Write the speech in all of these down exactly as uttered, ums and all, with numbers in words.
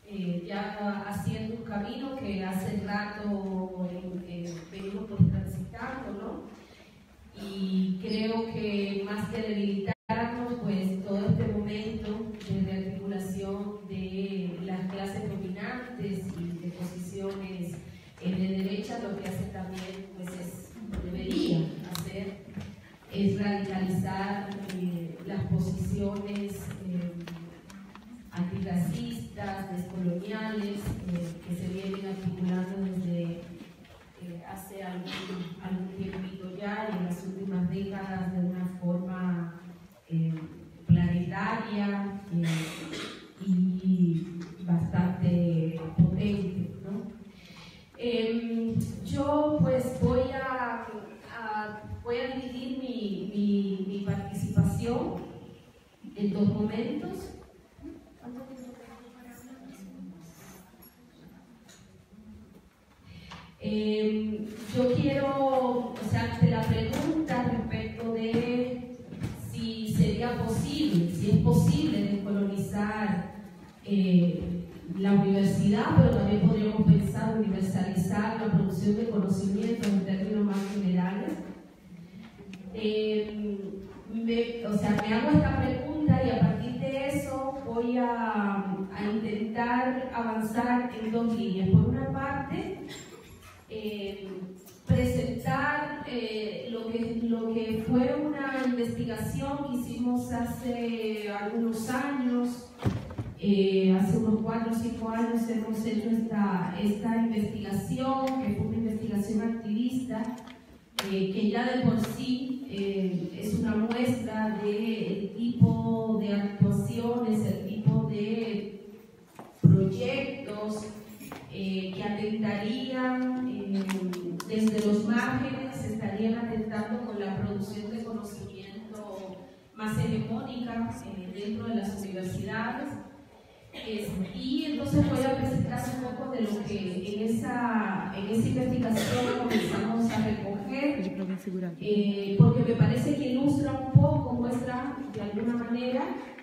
eh, ya haciendo un camino que hace rato eh, eh, venimos por transitando, ¿no? Y creo que más que debilitarnos, pues todo este momento de rearticulación de las clases dominantes y de posiciones eh, de derecha, lo que hace también, pues es, debería hacer, es radicalizar eh, las posiciones eh, antirracistas, descoloniales, eh, que se vienen articulando desde eh, hace algún, algún tiempito ya y en las últimas décadas de una forma eh, planetaria eh, y bastante potente, ¿no? Eh, yo pues voy a, a, voy a dividir mi, mi, mi participación en dos momentos. Eh, yo quiero, o sea, ante la pregunta respecto de si sería posible, si es posible descolonizar eh, la universidad, pero también podríamos pensar universalizar la producción de conocimiento en términos más generales. Eh, me, o sea, me hago esta pregunta y a partir de eso voy a, a intentar avanzar en dos líneas. Por una parte, Eh, presentar eh, lo, que, lo que fue una investigación que hicimos hace algunos años, eh, hace unos cuatro o cinco años hemos hecho esta, esta investigación, que fue una investigación activista, eh, que ya de por sí eh, es una muestra del tipo de actuaciones, el tipo de proyectos Eh, que atentarían eh, desde los márgenes, estarían atentando con la producción de conocimiento más hegemónica eh, dentro de las universidades. Es, y entonces voy a presentar un poco de lo que en esa, en esa investigación comenzamos a recoger, eh, porque me parece que ilustra un poco, muestra de alguna manera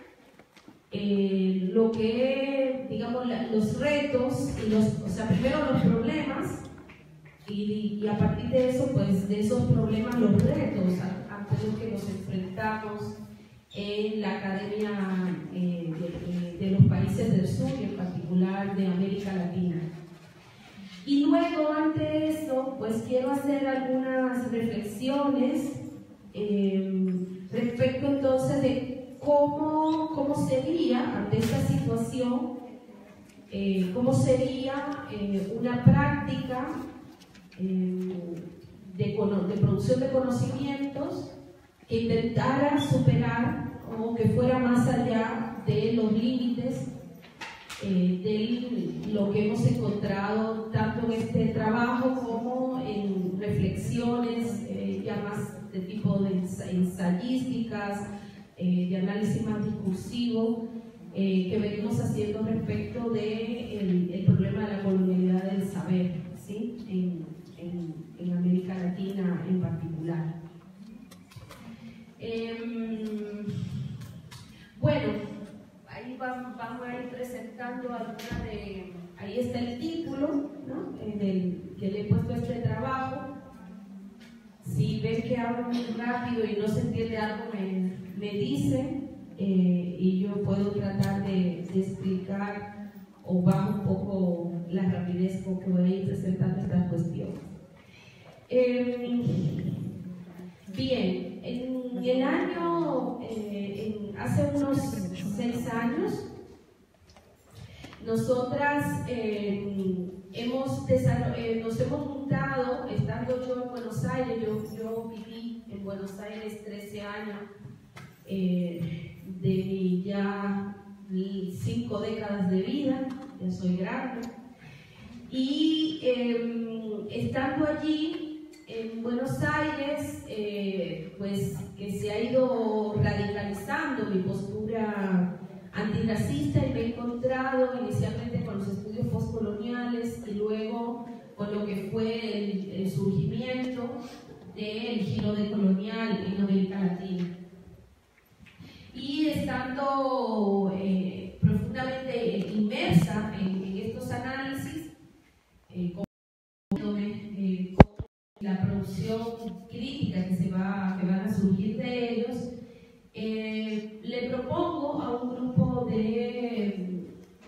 Eh, lo que, digamos, la, los retos, y los, o sea, primero los problemas, y, y a partir de eso, pues de esos problemas, los retos ante los que nos enfrentamos en la academia eh, de, de los países del sur, y en particular de América Latina. Y luego, ante eso, pues quiero hacer algunas reflexiones eh, respecto entonces de ¿Cómo, ¿Cómo sería, ante esta situación, eh, cómo sería eh, una práctica eh, de, de producción de conocimientos que intentara superar o que fuera más allá de los límites eh, de lo que hemos encontrado tanto en este trabajo como en reflexiones eh, ya más de tipo de ensayísticas, Eh, de análisis más discursivo eh, que venimos haciendo respecto del de el problema de la colonialidad del saber, ¿sí? en, en, en América Latina en particular. Eh, bueno, ahí vamos, vamos a ir presentando alguna de... Ahí está el título, ¿no? En el que le he puesto a este trabajo. Si ven que hablo muy rápido y no se entiende algo, me, me dicen eh, y yo puedo tratar de, de explicar o bajo un poco la rapidez con que voy a ir presentando estas cuestiones. Eh, bien, en el año, eh, en, hace unos seis años, nosotras eh, hemos eh, nos hemos juntado, estando yo en Buenos Aires, yo, yo viví en Buenos Aires trece años, eh, de mi ya cinco décadas de vida, ya soy grande, y eh, estando allí en Buenos Aires, eh, pues que se ha ido radicalizando mi postura antirracista y me he encontrado inicialmente con los estudios postcoloniales y luego con lo que fue el, el surgimiento del giro decolonial en América Latina. Y estando eh, profundamente inmersa en, reflexión crítica que, se va, que van a surgir de ellos, eh, le propongo a un grupo de eh,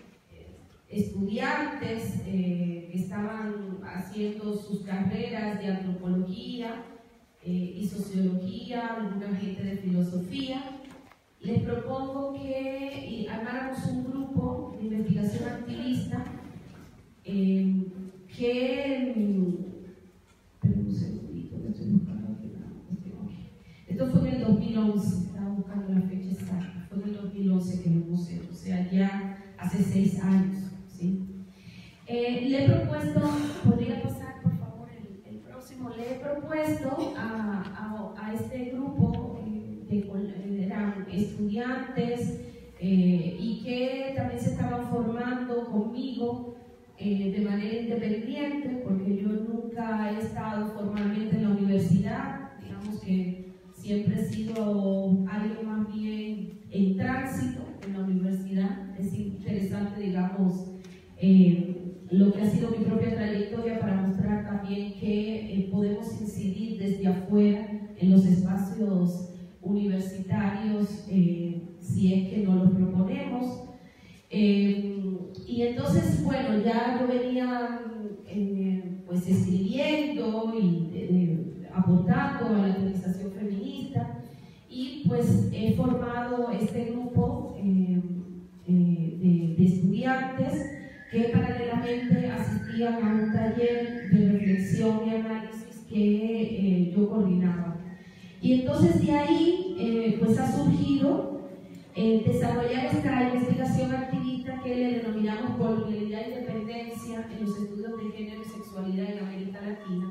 estudiantes eh, que estaban haciendo sus carreras de antropología eh, y sociología, alguna gente de filosofía, les propongo que armáramos un grupo de investigación activista eh, que... Esperen un segundito, que estoy buscando aquí una cuestión. Esto fue en el dos mil once, estaba buscando la fecha exacta, fue en el dos mil once que lo hemos hecho, o sea, ya hace seis años. ¿Sí? Eh, le he propuesto, podría pasar por favor el, el próximo, le he propuesto a, a, a este grupo de, de, eran estudiantes eh, y que también se estaban formando conmigo eh, de manera independiente, porque yo nunca he estado formalmente en la universidad, digamos que siempre he sido alguien más bien en tránsito en la universidad. Es interesante, digamos, eh, lo que ha sido mi propia trayectoria para mostrar también que eh, podemos incidir desde afuera en los espacios universitarios eh, si es que nos lo proponemos. Eh, y entonces, bueno, ya yo venía eh, pues escribiendo y de, de, aportando a la organización feminista, y pues he formado este grupo eh, eh, de, de estudiantes que paralelamente asistían a un taller de reflexión y análisis que eh, yo coordinaba. Y entonces de ahí eh, pues ha surgido eh, desarrollar esta investigación activista que le denominamos colonialidad e independencia en los estudios de género y sexualidad en América Latina.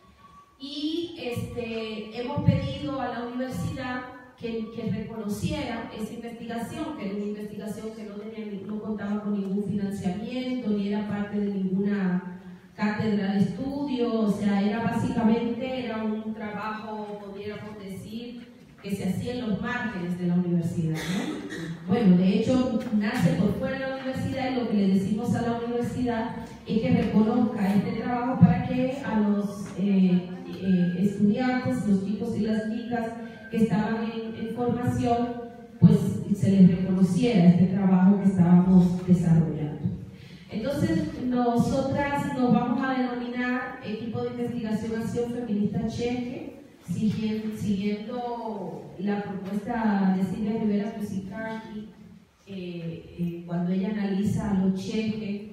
Y este, hemos pedido a la universidad que, que reconociera esa investigación, que era una investigación que no, tenía, no contaba con ningún financiamiento, ni era parte de ninguna cátedra de estudio, o sea, era básicamente era un trabajo, podríamos decir, que se hacía en los márgenes de la universidad, ¿no? Bueno, de hecho, nace por fuera de la universidad, y lo que le decimos a la universidad es que reconozca este trabajo para que a los eh, eh, estudiantes, los chicos y las chicas que estaban en, en formación, pues se les reconociera este trabajo que estábamos desarrollando. Entonces, nosotras nos vamos a denominar Equipo de Investigación Acción Feminista Cheque, siguiendo, siguiendo la propuesta de Silvia Rivera Musicardi, eh, eh, cuando ella analiza a los cheques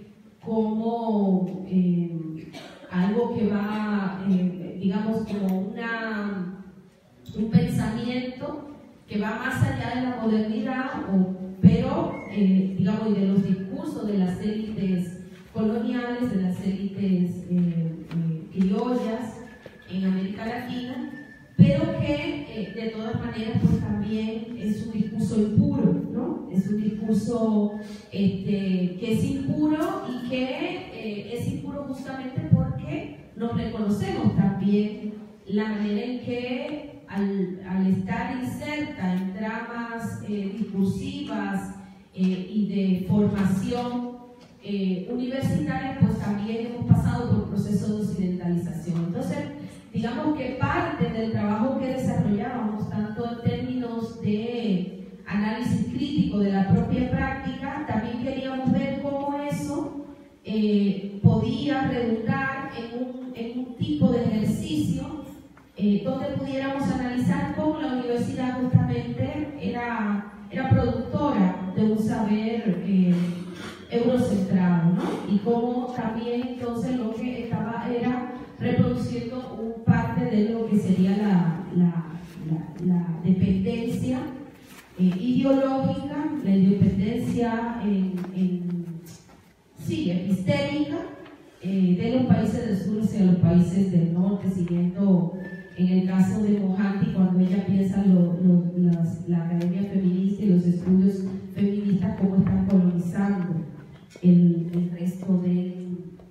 como eh, algo que va, eh, digamos, como una, un pensamiento que va más allá de la modernidad, o, pero, eh, digamos, de los discursos de las élites coloniales, de las élites eh, eh, criollas en América Latina, pero que eh, de todas maneras pues también es un discurso impuro, ¿no? Es un discurso este, que es impuro y que eh, es impuro justamente porque nos reconocemos también la manera en que al, al estar inserta en tramas eh, discursivas eh, y de formación eh, universitaria, pues también hemos pasado por procesos de occidentalización. Entonces, digamos que parte del trabajo que desarrollábamos, tanto en términos de análisis crítico de la propia práctica, también queríamos ver cómo eso eh, podía redundar en un, en un tipo de ejercicio eh, donde pudiéramos analizar cómo la universidad justamente era, era productora de un saber eh, eurocentrado, ¿no? Y cómo también entonces lo que estaba era reproduciendo un parte de lo que sería la, la, la, la dependencia eh, ideológica, la independencia en, en, sí, epistémica eh, de los países del sur hacia los países del norte, siguiendo en el caso de Mohanty, cuando ella piensa lo, lo, las, la academia feminista y los estudios feministas, cómo están colonizando el, el resto de,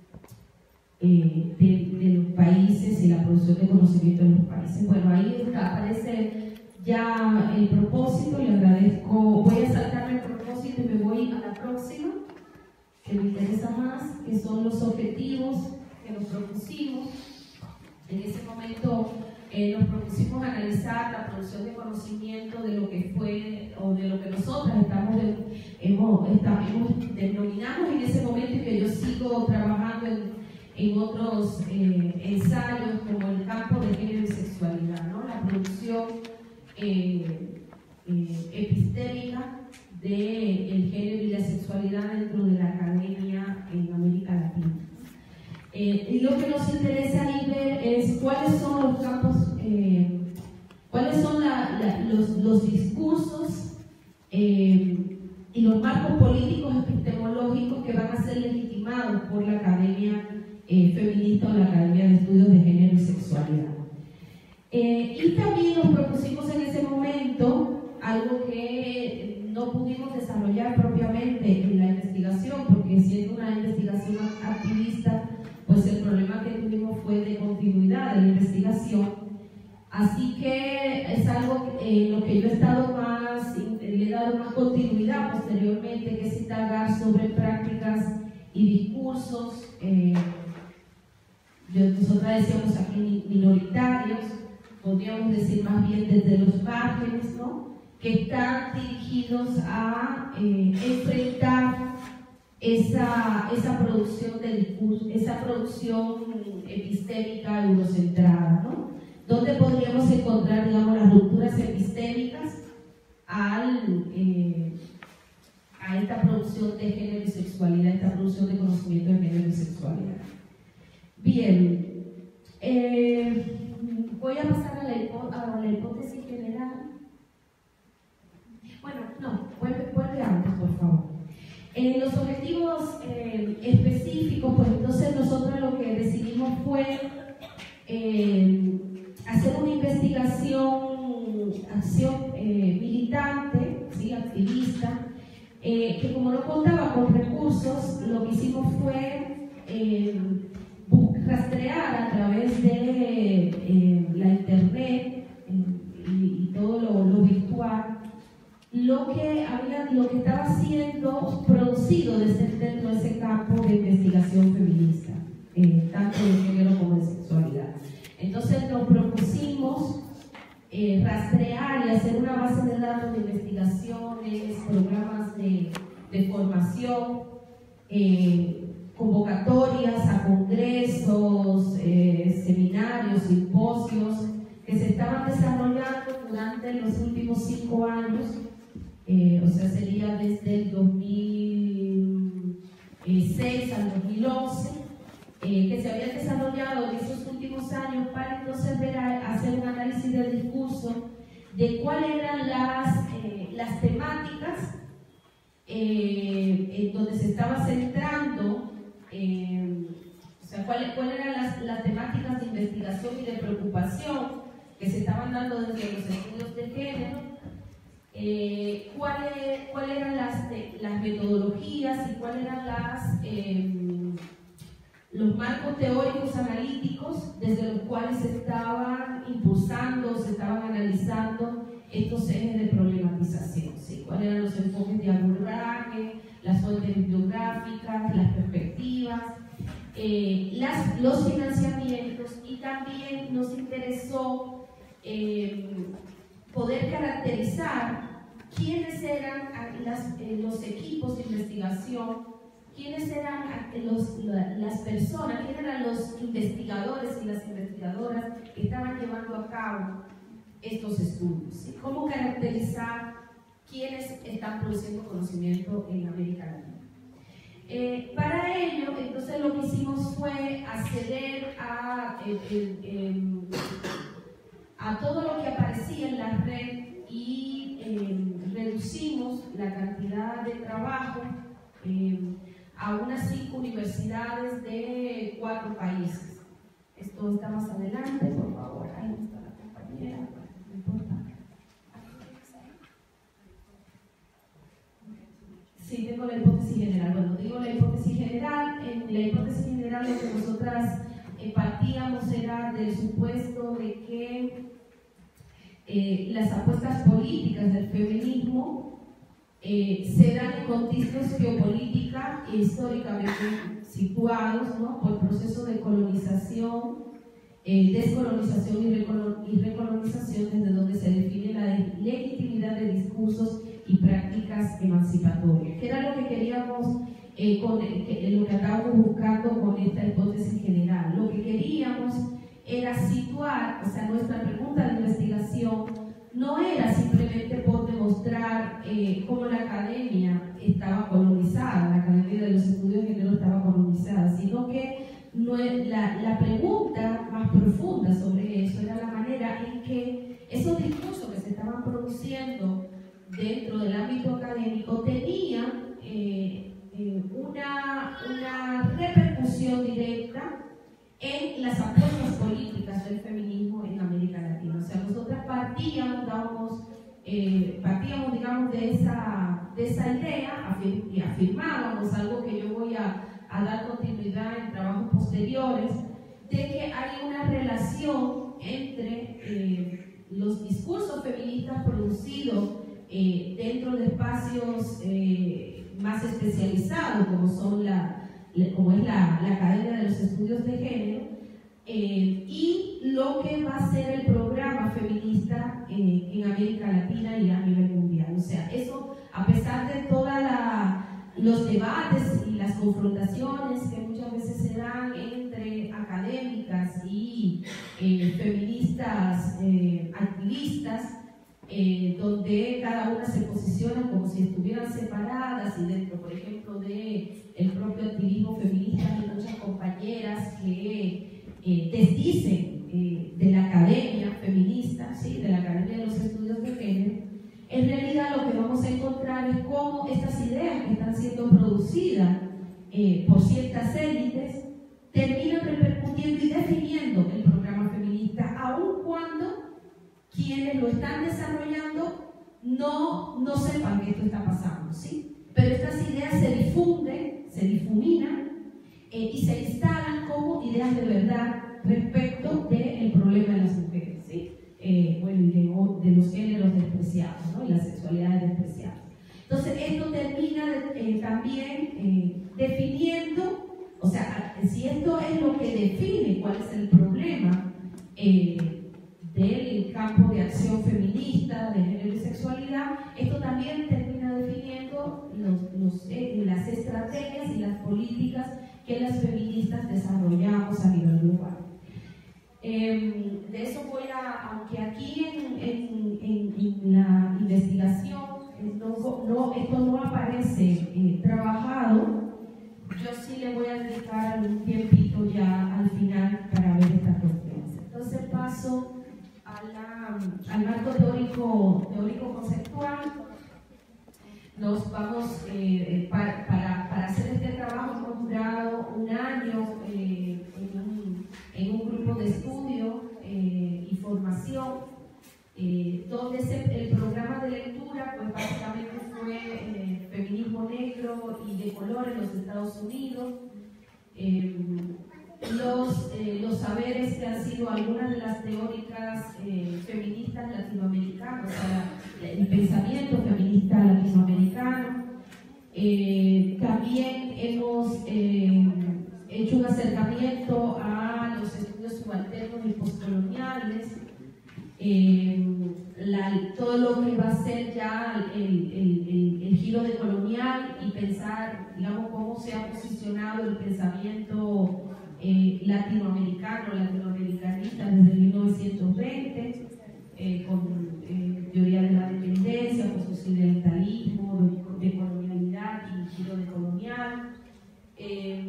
eh, de, de los países y la producción de conocimiento de los países. Bueno, ahí está, aparece ya el propósito. Le agradezco. Voy a saltarme el propósito y me voy a la próxima, que me interesa más, que son los objetivos que nos propusimos. En ese momento eh, nos propusimos analizar la producción de conocimiento de lo que fue o de lo que nosotras estamos, de, hemos, estamos denominamos en ese momento, y que yo sigo trabajando en, en otros eh, ensayos, como el campo de género y sexualidad, ¿no? La producción eh, eh, epistémica del género y la sexualidad dentro de la academia en América Latina. Eh, y lo que nos interesa ahí ver es cuáles son los campos, eh, cuáles son la, la, los, los discursos eh, y los marcos políticos epistemológicos que van a ser legitimados por la Academia eh, Feminista o la Academia de Estudios de Género y Sexualidad. Eh, y también nos propusimos en ese momento algo que no pudimos desarrollar propiamente en la investigación, porque siendo una investigación activista, pues el problema que tuvimos fue de continuidad de la investigación. Así que es algo en lo que yo he estado más, le he dado más continuidad posteriormente, que es indagar sobre prácticas y discursos, eh, nosotros decíamos aquí minoritarios, podríamos decir más bien desde los márgenes, ¿no?, que están dirigidos a eh, enfrentar esa, esa producción de discurso, esa producción epistémica eurocentrada, ¿no? Donde podríamos encontrar, digamos, las rupturas epistémicas al, eh, a esta producción de género y sexualidad, esta producción de conocimiento de género y sexualidad. Bien, eh, voy a pasar a la, hipo a la hipótesis general. Bueno, no, vuelve, vuelve antes, por favor. En los objetivos eh, específicos, pues entonces nosotros lo que decidimos fue eh, hacer una investigación, acción eh, militante, ¿sí?, activista, eh, que como no contaba con recursos, lo que hicimos fue eh, rastrear a través de eh, la internet eh, y, y todo lo, lo virtual, lo que, había, lo que estaba siendo producido desde dentro de ese campo de investigación feminista, eh, tanto de género como de sexualidad. Entonces nos propusimos eh, rastrear y hacer una base de datos de investigaciones, programas de, de formación, eh, convocatorias a congresos, eh, seminarios, simposios que se estaban desarrollando durante los últimos cinco años. Eh, o sea, sería desde el dos mil seis al dos mil once, eh, que se habían desarrollado en esos últimos años, para entonces ver a, hacer un análisis del discurso de cuáles eran las, eh, las temáticas eh, en donde se estaba centrando, eh, o sea, cuáles cuál eran las, las temáticas de investigación y de preocupación que se estaban dando desde los estudios de género. Eh, cuáles cuál eran las, de, las metodologías y cuáles eran las, eh, los marcos teóricos analíticos desde los cuales se estaban impulsando, se estaban analizando estos ejes de problematización, ¿sí? Cuáles eran los enfoques de abordaje, las fuentes bibliográficas, las perspectivas, eh, las, los financiamientos, y también nos interesó eh, poder caracterizar quiénes eran las, eh, los equipos de investigación, quiénes eran los, la, las personas, quiénes eran los investigadores y las investigadoras que estaban llevando a cabo estos estudios, ¿sí? Cómo caracterizar quiénes están produciendo conocimiento en América Latina. Eh, para ello, entonces lo que hicimos fue acceder a eh, eh, eh, a todo lo que aparecía en la red y eh, reducimos la cantidad de trabajo eh, a unas cinco universidades de cuatro países. Esto está más adelante, por favor. Ahí está la compañera, no importa. Sí, tengo la hipótesis general. Bueno, digo la hipótesis general. En la hipótesis general lo que nosotras eh, partíamos era del supuesto de que Eh, las apuestas políticas del feminismo eh, se dan en contextos geopolítica e históricamente situados, ¿no?, por procesos de colonización eh, descolonización y, recolon y recolonización, desde donde se define la legitimidad de discursos y prácticas emancipatorias. ¿Qué era lo que queríamos, eh, con, eh, lo que estábamos buscando con esta hipótesis general? Lo que queríamos era situar, o sea, nuestra pregunta de investigación no era simplemente por demostrar eh, cómo la academia estaba colonizada, la Academia de los Estudios de Género estaba colonizada, sino que no es, la, la pregunta más profunda sobre eso era la manera en que esos discursos que se estaban produciendo dentro del ámbito académico tenían eh, eh, una, una repercusión directa en las apuestas políticas del feminismo en América Latina. O sea, nosotras partíamos, dábamos, eh, partíamos digamos, de esa, de esa idea afir y afirmábamos algo que yo voy a, a dar continuidad en trabajos posteriores, de que hay una relación entre eh, los discursos feministas producidos eh, dentro de espacios eh, más especializados, como son la como es la, la Academia de los Estudios de Género, eh, y lo que va a ser el programa feminista eh, en América Latina y a nivel mundial. O sea, eso, a pesar de todos los debates y las confrontaciones que muchas veces se dan entre académicas y eh, feministas eh, activistas, Eh, donde cada una se posiciona como si estuvieran separadas, y dentro, por ejemplo, de el propio activismo feminista hay muchas compañeras que eh, desdicen eh, de la academia feminista, ¿sí? De la Academia de los Estudios de Género. En realidad lo que vamos a encontrar es cómo estas ideas que están siendo producidas eh, por ciertas élites terminan repercutiendo y definiendo el programa feminista, aun cuando quienes lo están desarrollando no, no sepan que esto está pasando, ¿sí? Pero estas ideas se difunden, se difuminan eh, y se instalan como ideas de verdad respecto del problema de las mujeres, ¿sí? Eh, bueno, y de, de los géneros despreciados, ¿no? Y las sexualidades despreciadas. Entonces, esto termina eh, también eh, definiendo, o sea, si esto es lo que define cuál es el problema eh, del campo de acción feminista, de género y sexualidad, esto también termina definiendo los, los, eh, las estrategias y las políticas que las feministas desarrollamos a nivel global. Eh, de eso voy a, aunque aquí en, en, en, en la investigación no, no, esto no aparece eh, trabajado, yo sí le voy a dedicar un tiempito ya al final para ver estas cuestiones. Entonces paso a la, al marco teórico, teórico conceptual. Nos vamos, eh, para, para, para hacer este trabajo hemos durado un año eh, en, un, en un grupo de estudio eh, y formación, eh, donde se, el programa de lectura pues básicamente fue eh, feminismo negro y de color en los Estados Unidos, eh, los, eh, los saberes que han sido algunas de las teóricas eh, feministas latinoamericanas, o sea, el pensamiento feminista latinoamericano. Eh, también hemos eh, hecho un acercamiento a los estudios subalternos y postcoloniales, eh, la, todo lo que va a ser ya el, el, el, el giro decolonial y pensar, digamos, cómo se ha posicionado el pensamiento Eh, latinoamericano, latinoamericanista desde mil novecientos veinte, eh, con eh, teoría de la dependencia, con occidentalismo, de, de colonialidad y giro decolonial, eh,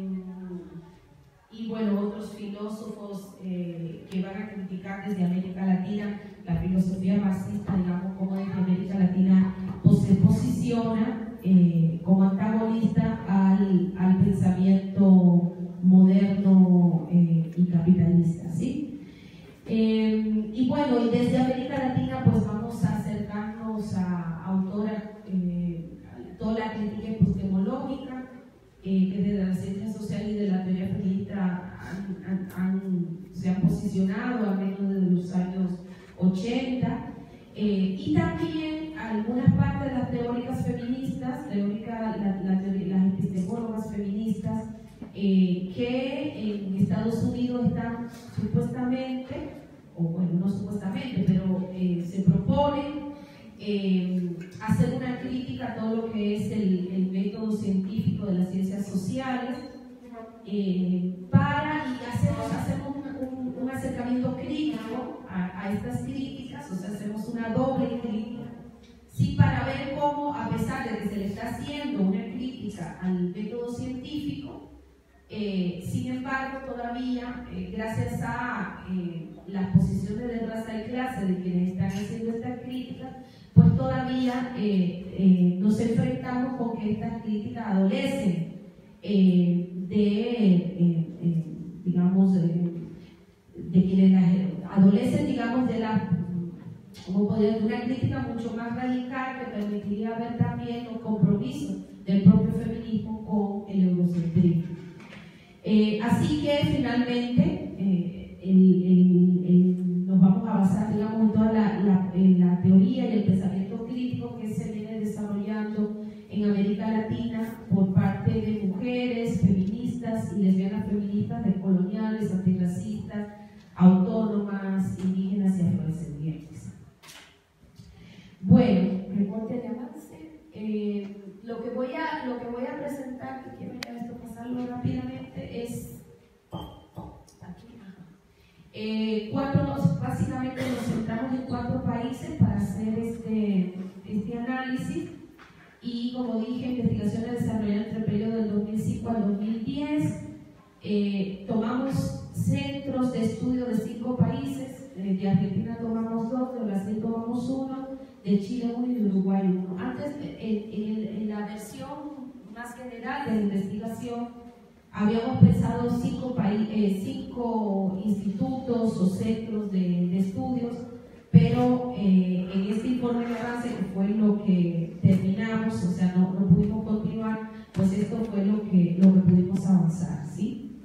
y bueno, otros filósofos eh, que van a criticar desde América Latina la filosofía marxista, digamos, cómo desde América Latina pues, se posiciona eh, como antagonista al, al pensamiento moderno eh, y capitalista, ¿sí? Eh, y bueno, y desde América Latina pues vamos a acercarnos a autoras, eh, a toda la crítica epistemológica, eh, que desde la ciencia social y de la teoría feminista han, han, han, se han posicionado al menos desde los años ochenta, eh, y también algunas partes de las teóricas feministas, teórica, la, la teoría, las epistemólogas feministas, eh, que en Estados Unidos están supuestamente, o bueno, no supuestamente, pero eh, se propone eh, hacer una crítica a todo lo que es el, el método científico de las ciencias sociales, eh, para, y hacemos, hacemos un, un, un acercamiento crítico a, a estas críticas, o sea, hacemos una doble crítica, sí, para ver cómo, a pesar de que se le está haciendo una crítica al método científico, eh, sin embargo, todavía, eh, gracias a eh, las posiciones de raza y clase de quienes están haciendo estas críticas, pues todavía eh, eh, nos enfrentamos con que estas críticas adolecen eh, de, eh, eh, digamos, de, de quienes las, adolecen, digamos, de la, como podría decir, una crítica mucho más radical que permitiría ver también los compromisos del propio feminismo con el eurocentrismo. Eh, así que finalmente eh, el, el, el, nos vamos a basar, digamos, en toda la, la, en la teoría y el pensamiento crítico que se viene desarrollando en América Latina por parte de mujeres feministas y lesbianas feministas, decoloniales, antirracistas, autónomas, indígenas y afrodescendientes. Bueno, reporte de avance. Eh, lo, que voy a, lo que voy a presentar, que quiero ya esto pasarlo rápidamente, es aquí, eh, cuatro, básicamente nos centramos en cuatro países para hacer este, este análisis. Y como dije, investigaciones desarrolladas entre el periodo del dos mil cinco al dos mil diez. Eh, tomamos centros de estudio de cinco países, eh, de Argentina tomamos dos, de Brasil tomamos uno, de Chile uno y de Uruguay uno. Antes, en, en, en la versión más general de la investigación, habíamos pensado cinco, eh, cinco institutos o centros de, de estudios, pero eh, en este informe de avance, que fue lo que terminamos, o sea, no, no pudimos continuar, pues esto fue lo que, lo que pudimos avanzar, ¿sí?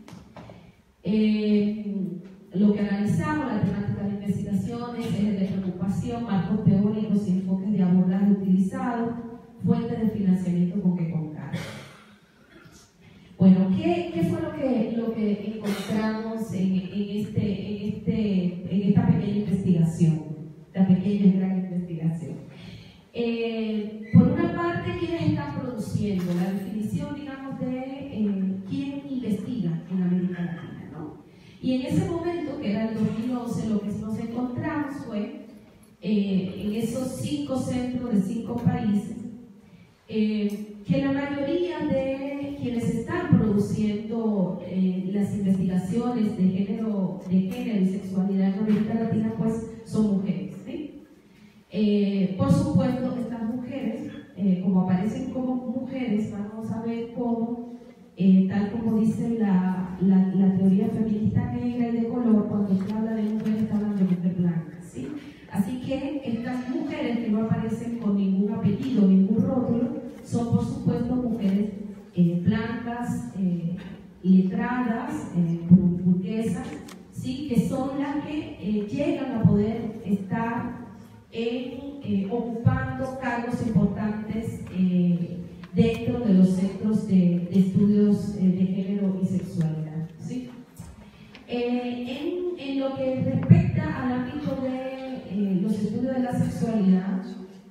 Eh, lo que analizamos, la temática de investigaciones, ejes de preocupación, marcos teóricos y enfoques de abordaje utilizados, fuentes de financiamiento con que contar. Bueno, ¿qué, qué fue lo que, lo que encontramos en, en, este, en, este, en esta pequeña investigación? La pequeña y gran investigación. Eh, por una parte, ¿quiénes están produciendo? La definición, digamos, de eh, quién investiga en América Latina, ¿no? Y en ese momento, que era el dos mil once, lo que nos encontramos fue eh, en esos cinco centros de cinco países, eh, que la mayoría de quienes están produciendo eh, las investigaciones de género, de género y sexualidad en América Latina, pues son mujeres, ¿sí? Eh, por supuesto, estas mujeres, eh, como aparecen como mujeres, vamos a ver cómo, eh, tal como dice la, la, la teoría feminista negra y de color, cuando se habla de mujeres, se habla de mujer blanca, ¿sí? Así que estas mujeres que no aparecen con ningún apellido, ningún rótulo, son por supuesto mujeres eh, blancas, eh, letradas, eh, burguesas, ¿sí? Que son las que eh, llegan a poder estar en, eh, ocupando cargos importantes eh, dentro de los centros de, de estudios eh, de género y sexualidad, ¿sí? Eh, en, en lo que respecta al ámbito de eh, los estudios de la sexualidad,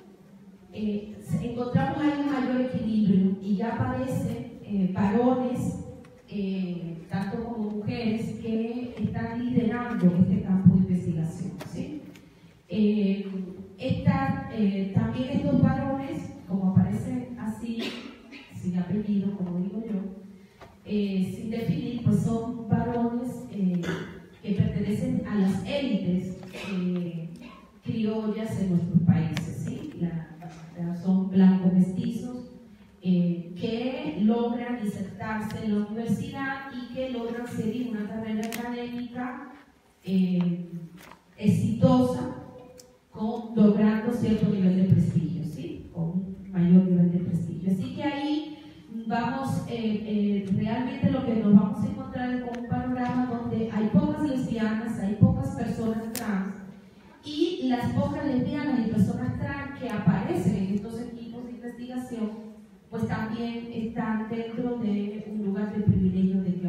eh, encontramos ahí un mayor equilibrio y ya aparecen eh, varones, eh, tanto como mujeres, que están liderando este campo de investigación, ¿sí? Eh, esta, eh, también estos varones, como aparecen así, sin apellido, como digo yo, eh, sin definir, pues son varones eh, que pertenecen a las élites eh, criollas en nuestros países, ¿sí? La, la, son blancos mestizos eh, que logran insertarse en la universidad y que logran seguir una carrera académica eh, exitosa, con, logrando cierto nivel de prestigio, ¿sí? Con un mayor nivel de prestigio. Así que ahí vamos, eh, eh, realmente lo que nos vamos a encontrar es con un panorama donde hay pocas lesbianas, hay pocas personas trans, y las pocas lesbianas y personas trans que aparecen en estos equipos de investigación, pues también están dentro de un lugar de privilegio de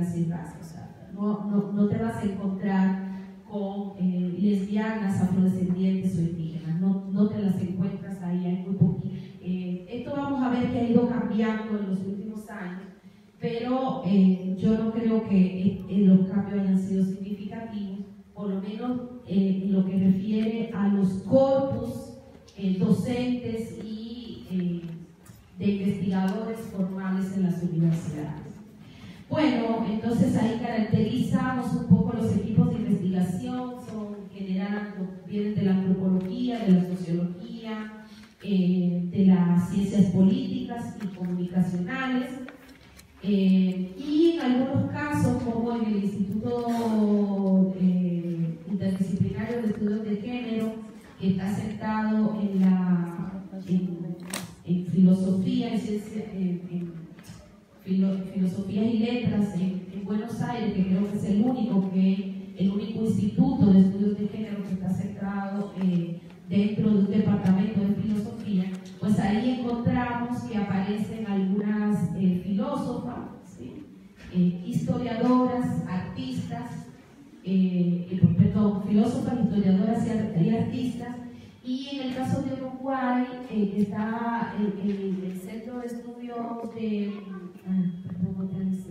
no, no te vas a encontrar con eh, lesbianas, afrodescendientes o indígenas, no, no te las encuentras ahí, hay muy poquito. Eh, esto vamos a ver que ha ido cambiando en los últimos años, pero eh, yo no creo que eh, los cambios hayan sido significativos, por lo menos eh, en lo que refiere a los corpus eh, docentes y eh, de investigadores formales en las universidades. Bueno, entonces ahí caracterizamos un poco los equipos de investigación, son general, vienen de la antropología, de la sociología, eh, de las ciencias políticas y comunicacionales, eh, y en algunos casos, como en el Instituto eh, Interdisciplinario de Estudios de Género, que está sentado en la en, en filosofía, en, ciencia, en, en filo, filosofía y letras en, en Buenos Aires, que creo que es el único que el único instituto de estudios de género que está centrado eh, dentro de un departamento de filosofía, pues ahí encontramos que aparecen algunas eh, filósofas, ¿sí? eh, historiadoras, artistas, eh, eh, perdón, filósofas, historiadoras y, y artistas. Y en el caso de Uruguay, eh, que está en, en el Centro de Estudios de... Ah, perdón, otra vez.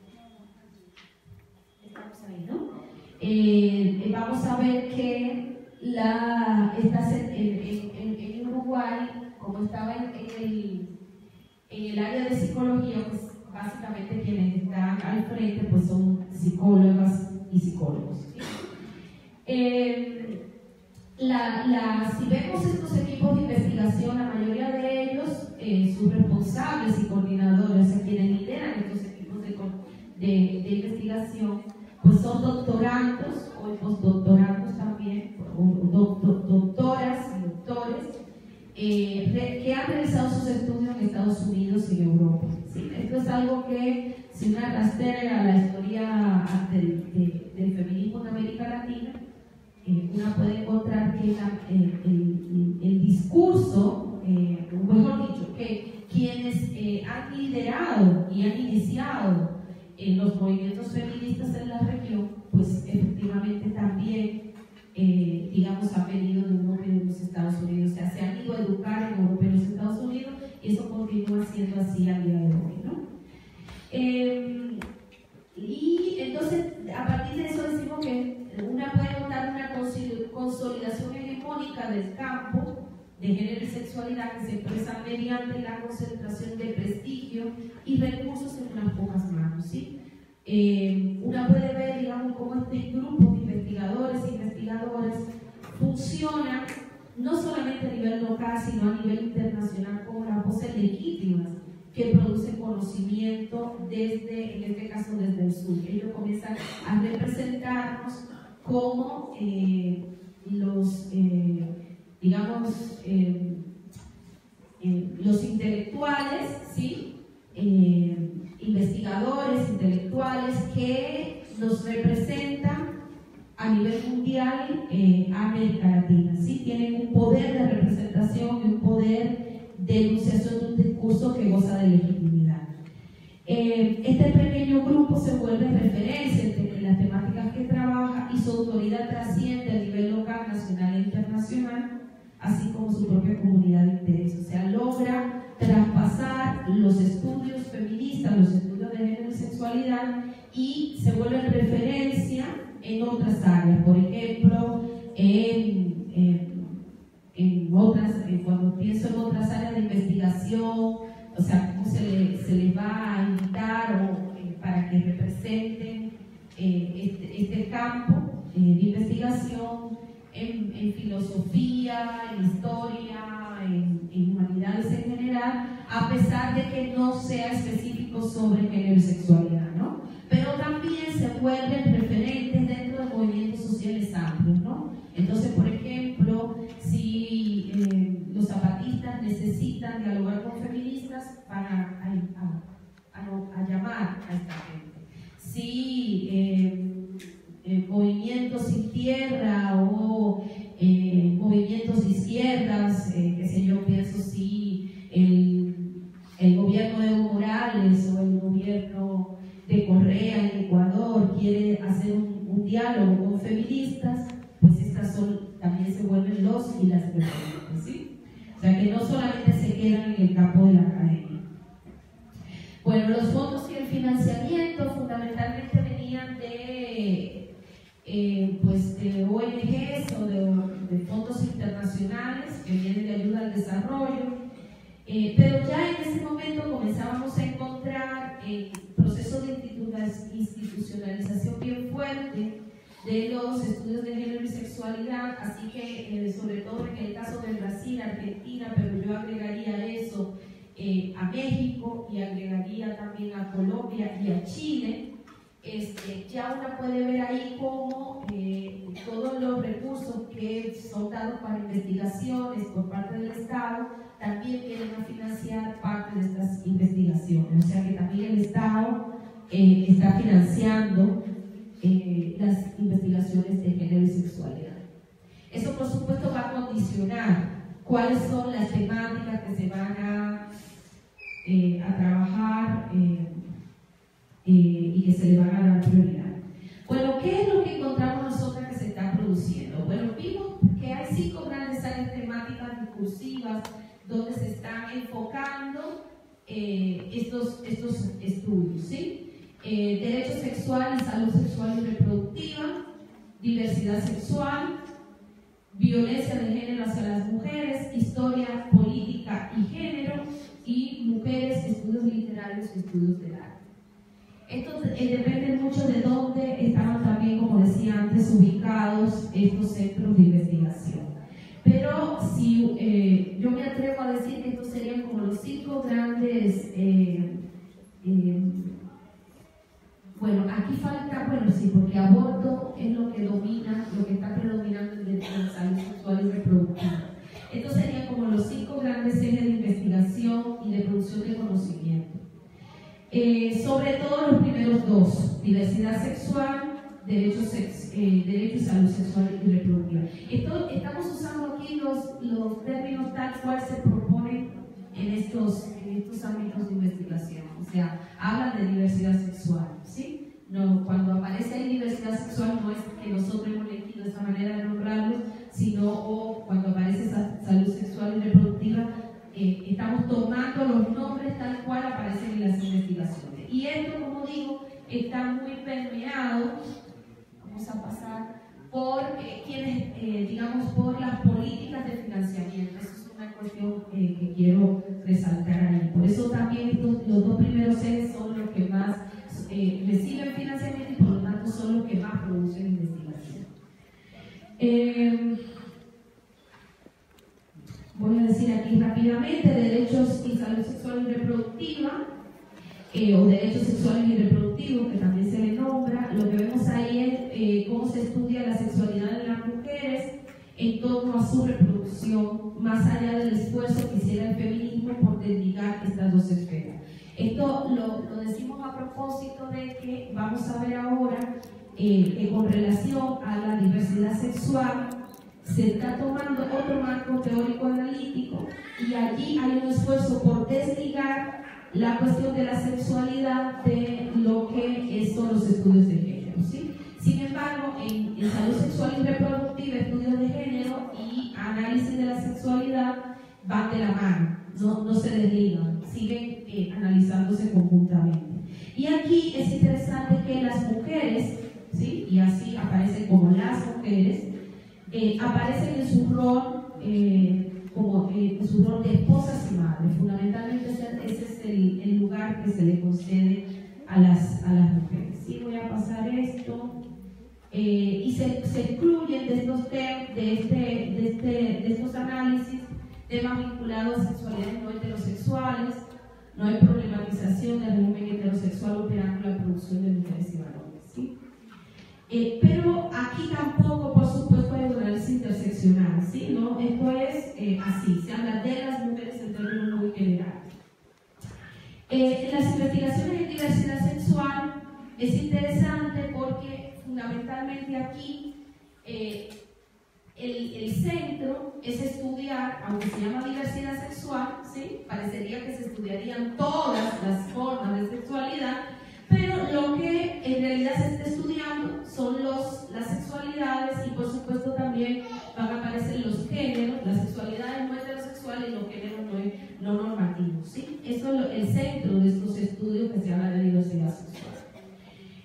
Estamos ahí, ¿no? Eh, vamos a ver que la, está en, en, en Uruguay, como estaba en, en, el, en el área de psicología, pues básicamente quienes están al frente pues son psicólogas y psicólogos. ¿Sí? Eh, La, la, si vemos estos equipos de investigación, la mayoría de ellos, eh, sus responsables y coordinadores, o sea, quienes lideran estos equipos de, de, de investigación, pues son doctorandos o postdoctorandos también, o do, do, doctoras y doctores, eh, re, que han realizado sus estudios en Estados Unidos y en Europa. ¿Sí? Esto es algo que, si una rastrea la historia del, de, del feminismo en América Latina, Eh, una puede encontrar que la, el, el, el discurso, eh, mejor dicho, que quienes eh, han liderado y han iniciado eh, los movimientos feministas en la región, pues efectivamente también, eh, digamos, han venido de Europa y de los Estados Unidos, o sea, se han ido a educar en Europa y en los Estados Unidos, y eso continúa siendo así al día de hoy, ¿no? Eh, y entonces, a partir de eso decimos que una puede notar una consolidación hegemónica del campo de género y sexualidad que se expresa mediante la concentración de prestigio y recursos en unas pocas manos, ¿sí? Eh, una puede ver, digamos, cómo este grupo de investigadores e investigadoras funciona no solamente a nivel local, sino a nivel internacional como las voces legítimas que producen conocimiento desde, en este caso, desde el sur. Ellos comienzan a representarnos como eh, los, eh, digamos, eh, eh, los intelectuales, ¿sí? eh, investigadores, intelectuales que nos representan a nivel mundial eh, a América Latina, ¿sí? Tienen un poder de representación y un poder de enunciación de un discurso que goza de legitimidad. Eh, este pequeño grupo se vuelve referencia en las temáticas que trabaja y su autoridad trasciende a nivel local, nacional e internacional, así como su propia comunidad de interés. O sea, logra traspasar los estudios feministas, los estudios de género y sexualidad, y se vuelve referencia en otras áreas. Por ejemplo, en, en, en otras, en, cuando pienso en otras áreas de investigación, o sea, cómo se, le, se les va a invitar o, eh, para que representen eh, este, este campo eh, de investigación en, en filosofía, en historia, en, en humanidades en general, a pesar de que no sea específico sobre género y sexualidad, ¿no? Pero también se vuelven referentes dentro de movimientos sociales amplios, ¿no? Entonces, por ejemplo, si eh, los zapatistas necesitan dialogar con feministas para a, a, a, a llamar a esta gente, si eh, eh, movimientos sin tierra o eh, movimientos de izquierdas, eh, qué sé yo, pienso si el, el gobierno de Evo Morales o el gobierno de Correa en Ecuador quiere hacer un diálogo con feministas, pues estas son, también se vuelven los y las feministas, ¿sí? O sea que no solamente se quedan en el campo de la academia. Bueno, los fondos y el financiamiento fundamentalmente venían de, eh, pues de O N Ges o de, de fondos internacionales que vienen de ayuda al desarrollo, eh, pero ya en ese momento comenzábamos a encontrar eh, procesos de institucionalización bien fuerte de los estudios de género y sexualidad, así que eh, sobre todo en el caso de Brasil, Argentina, pero yo agregaría eso eh, a México y agregaría también a Colombia y a Chile. Este, ya uno puede ver ahí cómo eh, todos los recursos que son dados para investigaciones por parte del Estado también vienen a financiar parte de estas investigaciones, o sea que también el Estado eh, está financiando eh, las investigaciones de género y sexualidad. Eso por supuesto va a condicionar cuáles son las temáticas que se van a, eh, a trabajar eh, Eh, y que se le van a dar prioridad. Bueno, ¿qué es lo que encontramos nosotros que se está produciendo? Bueno, vimos que hay cinco grandes áreas temáticas discursivas donde se están enfocando eh, estos, estos estudios, ¿sí? Eh, derecho sexual y salud sexual y reproductiva, diversidad sexual, violencia de género hacia las mujeres, historia, política y género, y mujeres, estudios literarios y estudios del arte. Esto eh, depende mucho de dónde estaban también, como decía antes, ubicados estos centros de investigación. Pero si eh, yo me atrevo a decir que estos serían como los cinco grandes, eh, eh, bueno, aquí falta, bueno sí, porque aborto es lo que domina, lo que está predominando en la salud sexual y reproductiva. Estos serían como los cinco grandes ejes de investigación y de producción de conocimiento. Eh, sobre todo los primeros dos, diversidad sexual, derecho, sex, eh, derecho y salud sexual y reproductiva. Esto, estamos usando aquí los, los términos tal cual se proponen en estos, en estos ámbitos de investigación. O sea, hablan de diversidad sexual, ¿sí? No, cuando aparece ahí diversidad sexual no es que nosotros hemos elegido esa manera de nombrarlo, sino o cuando aparece esa salud sexual y reproductiva, Eh, estamos tomando los nombres tal cual aparecen en las investigaciones. Y esto, como digo, está muy permeado, vamos a pasar, por eh, quienes, eh, digamos, por las políticas de financiamiento. Eso es una cuestión eh, que quiero resaltar ahí. Por eso también estos, los dos primeros ejes son los que más eh, reciben financiamiento y por lo tanto son los que más producen investigación. Eh, Voy a decir aquí rápidamente derechos y salud sexual y reproductiva, eh, o derechos sexuales y reproductivos, que también se le nombra. Lo que vemos ahí es eh, cómo se estudia la sexualidad de las mujeres en torno a su reproducción, más allá del esfuerzo que hiciera el feminismo por desligar estas dos esferas. Esto lo, lo decimos a propósito de que vamos a ver ahora eh, que con relación a la diversidad sexual, se está tomando otro marco teórico analítico y allí hay un esfuerzo por desligar la cuestión de la sexualidad de lo que son los estudios de género, ¿sí? Sin embargo, en, en salud sexual y reproductiva, estudios de género y análisis de la sexualidad van de la mano, no, no se desligan, siguen eh, analizándose conjuntamente. Y aquí es interesante que las mujeres, ¿sí? Y así aparecen como las mujeres, Eh, aparecen en su rol eh, como eh, en su rol de esposas y madres. Fundamentalmente ese, ese es el, el lugar que se le concede a las, a las mujeres. Sí, voy a pasar esto. Eh, y se, se excluyen de estos, de, este, de, este, de estos análisis temas vinculados a sexualidades no heterosexuales. No hay problematización del régimen heterosexual operando la producción de mujeres y varones, ¿sí? Eh, pero aquí tampoco, por supuesto, hay un análisis interseccional, ¿sí? ¿No? Esto es eh, así, se habla de las mujeres en términos muy generales. Eh, en las investigaciones en diversidad sexual es interesante porque fundamentalmente aquí eh, el, el centro es estudiar, aunque se llama diversidad sexual, ¿sí? Parecería que se estudiarían todas las formas de sexualidad, pero lo que en realidad se está estudiando son los, las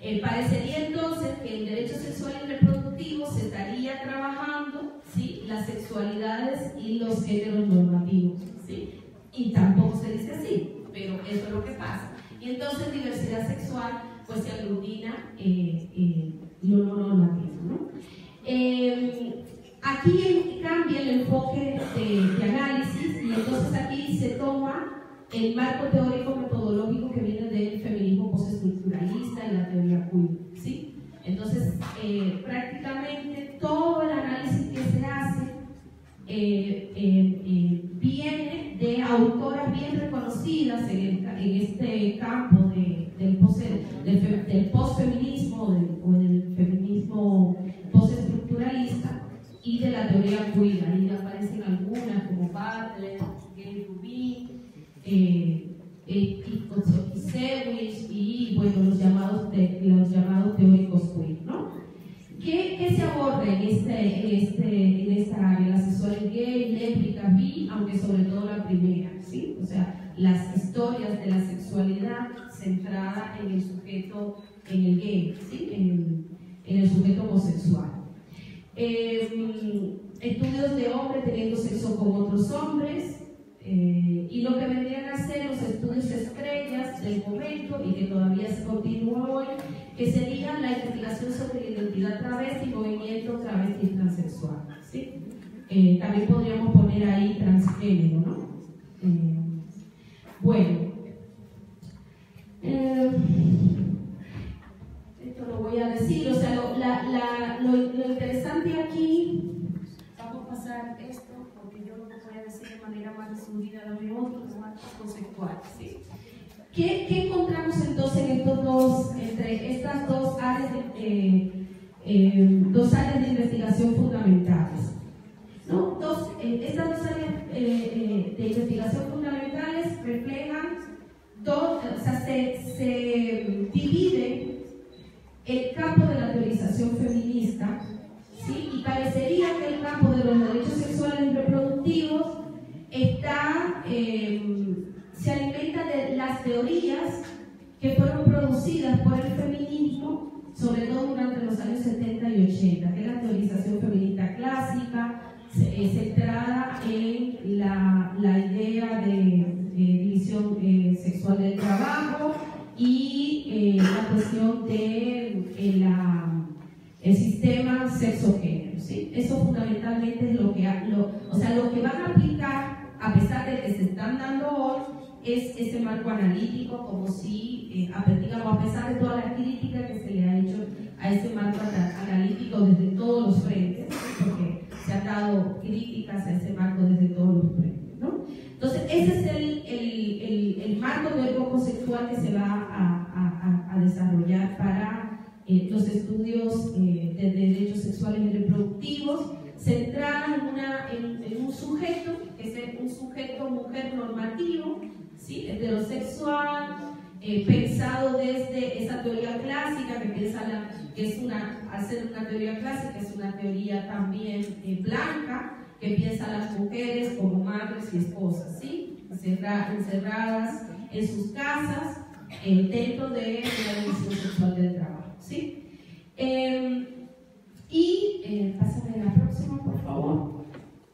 Eh, parecería entonces que en derechos sexuales y reproductivos se estaría trabajando, ¿sí?, las sexualidades y los géneros normativos, ¿sí? Y tampoco se dice así, pero eso es lo que pasa. Y entonces diversidad sexual pues se aglutina eh, eh, lo no normativo, ¿no? Eh, aquí cambia el enfoque de, de análisis, y entonces aquí se toma el marco teórico metodológico que viene del feminismo postestructuralista y la teoría queer, ¿sí? Entonces, eh, prácticamente todo el análisis que se hace eh, eh, eh, viene de autoras bien reconocidas en, el, en este campo de, del, post, del, del postfeminismo o del, o del feminismo postestructuralista y de la teoría queer. Ahí aparecen algunas como Butler, Gay Rubin, Eh, eh, Sewich y bueno, los llamados, de, los llamados teóricos queer, ¿no? ¿Qué, ¿Qué se aborda en, este, en, este, en esta área? La sexualidad gay, lésbica, bi, aunque sobre todo la primera, ¿sí? O sea, las historias de la sexualidad centrada en el sujeto, en el gay, ¿sí? En el, en el sujeto homosexual. Eh, estudios de hombres teniendo sexo con otros hombres. Eh, y lo que vendrían a ser los estudios estrellas del momento y que todavía se continúa hoy, que sería la investigación sobre la identidad travesti y movimiento travesti transexual, ¿sí? Eh, también podríamos poner ahí transgénero, ¿no? Eh, bueno, eh, esto lo voy a decir, o sea, lo, la, la, lo, lo interesante aquí, vamos a pasar esto, yo lo voy a decir de manera más resumida, de otros marcos conceptuales, ¿sí? ¿Qué, ¿Qué encontramos entonces en estos dos, entre estas dos áreas de, eh, eh, dos áreas de investigación fundamentales? ¿No? Dos, eh, estas dos áreas eh, eh, de investigación fundamentales reflejan, dos, o sea, se, se divide el campo de la teorización feminista, ¿sí? Y parecería que el campo de los derechos sexuales y reproductivos está, eh, se alimenta de las teorías que fueron producidas por el feminismo, sobre todo durante los años setenta y ochenta, que es la teorización feminista clásica, eh, centrada en la, la idea de, de división eh, sexual del trabajo y eh, la cuestión de eh, la el sistema sexo-género, ¿sí? Eso fundamentalmente es lo que, lo, o sea, lo que van a aplicar, a pesar de que se están dando hoy, es ese marco analítico, como si, eh, digamos, a pesar de toda la crítica que se le ha hecho a ese marco analítico desde todos los frentes, porque se han dado críticas a ese marco desde todos los frentes, ¿no? Entonces, ese es el, el, el, el marco teórico conceptual que se va a, a, a desarrollar para Eh, los estudios eh, de, de derechos sexuales y reproductivos, centrada en, una, en, en un sujeto, que es un sujeto mujer normativo, ¿sí? Heterosexual, eh, pensado desde esa teoría clásica, que, piensa la, que es una, al ser una teoría clásica, es una teoría también eh, blanca, que piensa a las mujeres como madres y esposas, ¿sí? Encerra, encerradas en sus casas, eh, dentro de la división sexual del trabajo. ¿Sí? Eh, y eh, pásame la próxima, por favor.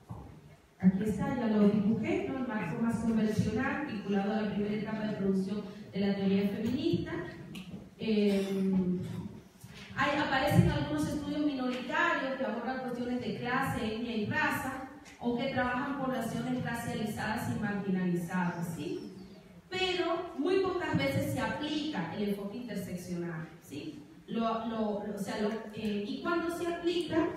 Aquí está, ya lo dibujé, ¿no? El marco más convencional, vinculado a la primera etapa de producción de la teoría feminista. Eh, hay, aparecen algunos estudios minoritarios que abordan cuestiones de clase, etnia y raza, o que trabajan poblaciones racializadas y marginalizadas, ¿sí? Pero muy pocas veces se aplica el enfoque interseccional, ¿sí? Lo, lo, lo, o sea, lo, eh, y cuando se aplica,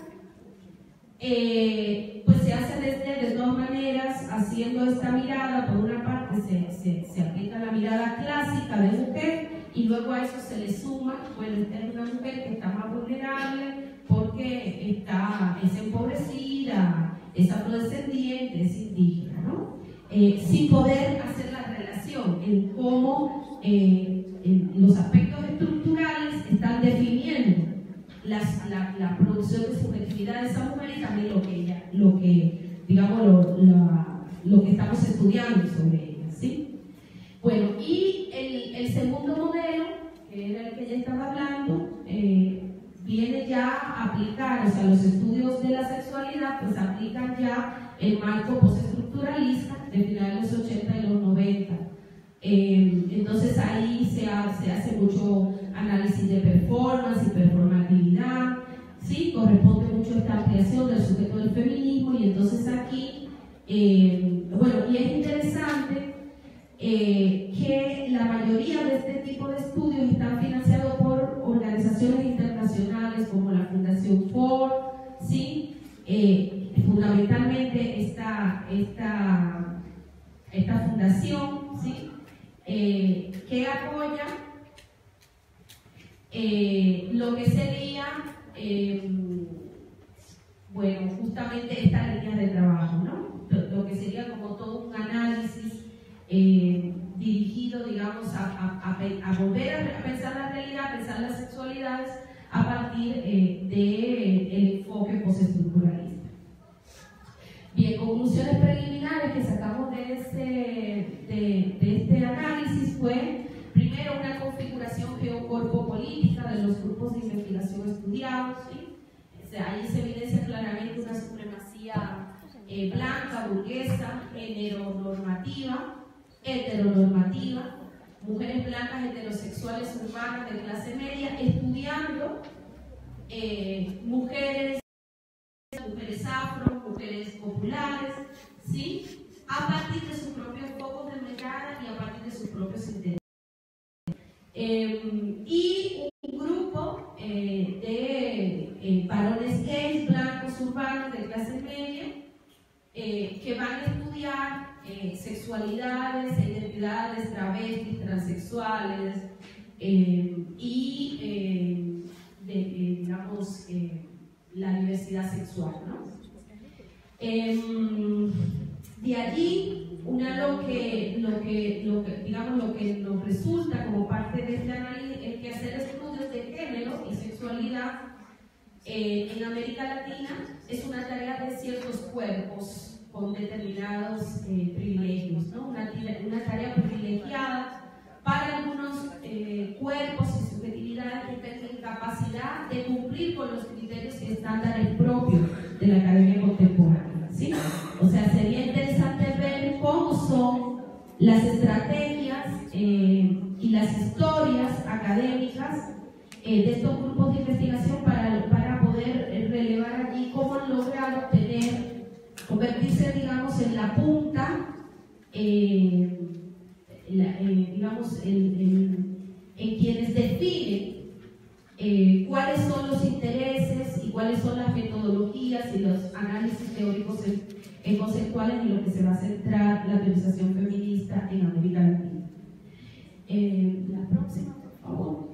eh, pues se hace desde de dos maneras, haciendo esta mirada. Por una parte se, se, se aplica la mirada clásica de mujer, y luego a eso se le suma, bueno, esta es una mujer que está más vulnerable porque está, es empobrecida, es afrodescendiente, es indígena, ¿no? Eh, sin poder hacer la relación en cómo eh, en los aspectos estructurales están definiendo las, la, la producción de subjetividad de esa mujer y también lo que ella, lo que, digamos, lo, la, lo que estamos estudiando sobre ella, ¿sí? Bueno, y el, el segundo modelo, que era el que ya estaba hablando, aplicar, o sea, los estudios de la sexualidad, pues aplican ya el marco postestructuralista de finales de los ochenta y los noventa. Eh, entonces ahí se, ha, se hace mucho análisis de performance y performatividad, ¿sí? Corresponde mucho a esta ampliación del sujeto del feminismo, y entonces aquí, eh, bueno, y es interesante eh, que la mayoría de este tipo de estudios están financiados por organizaciones internacionales como la Fundación Ford, ¿sí? Eh, fundamentalmente esta, esta, esta fundación, ¿sí? Eh, que apoya eh, lo que sería, eh, bueno, justamente esta línea de trabajo, ¿no? Lo, lo que sería como todo un análisis eh, dirigido, digamos, a, a, a, a volver a, a pensar la realidad, a pensar las sexualidades a partir eh, del enfoque postestructuralista. Bien, conclusiones preliminares que sacamos de este, de, de este análisis fue, primero, una configuración geocorpo-política de los grupos de investigación estudiados, ¿sí? O sea, ahí se evidencia claramente una supremacía eh, blanca, burguesa, heteronormativa, heteronormativa, mujeres blancas heterosexuales urbanas de clase media, estudiando eh, mujeres mujeres afro, mujeres populares, ¿sí? A partir de sus propios focos de mirada y a partir de sus propios intereses. Eh, y un grupo eh, de eh, varones gays, blancos, urbanos, de clase media, eh, que van a estudiar eh, sexualidades, identidades travestis, transexuales eh, y, eh, de, eh, digamos, eh, la diversidad sexual, ¿no? Eh, de allí, una lo que, lo que, lo que, digamos, lo que nos resulta como parte de este análisis es que hacer estudios de género y sexualidad eh, en América Latina es una tarea de ciertos cuerpos con determinados eh, privilegios, ¿no? Una, una tarea privilegiada para algunos eh, cuerpos y subjetividades que tengan capacidad de cumplir con los criterios y estándares propios de la academia contemporánea, ¿sí? O sea, sería interesante ver cómo son las estrategias eh, y las historias académicas eh, de estos grupos de investigación para, para poder eh, relevar allí cómo han logrado tener, convertirse, digamos, en la punta eh, La, eh, digamos, en, en, en quienes definen eh, cuáles son los intereses y cuáles son las metodologías y los análisis teóricos eh, conceptuales en lo que se va a centrar la teorización feminista en América Latina. Eh, la próxima, por favor.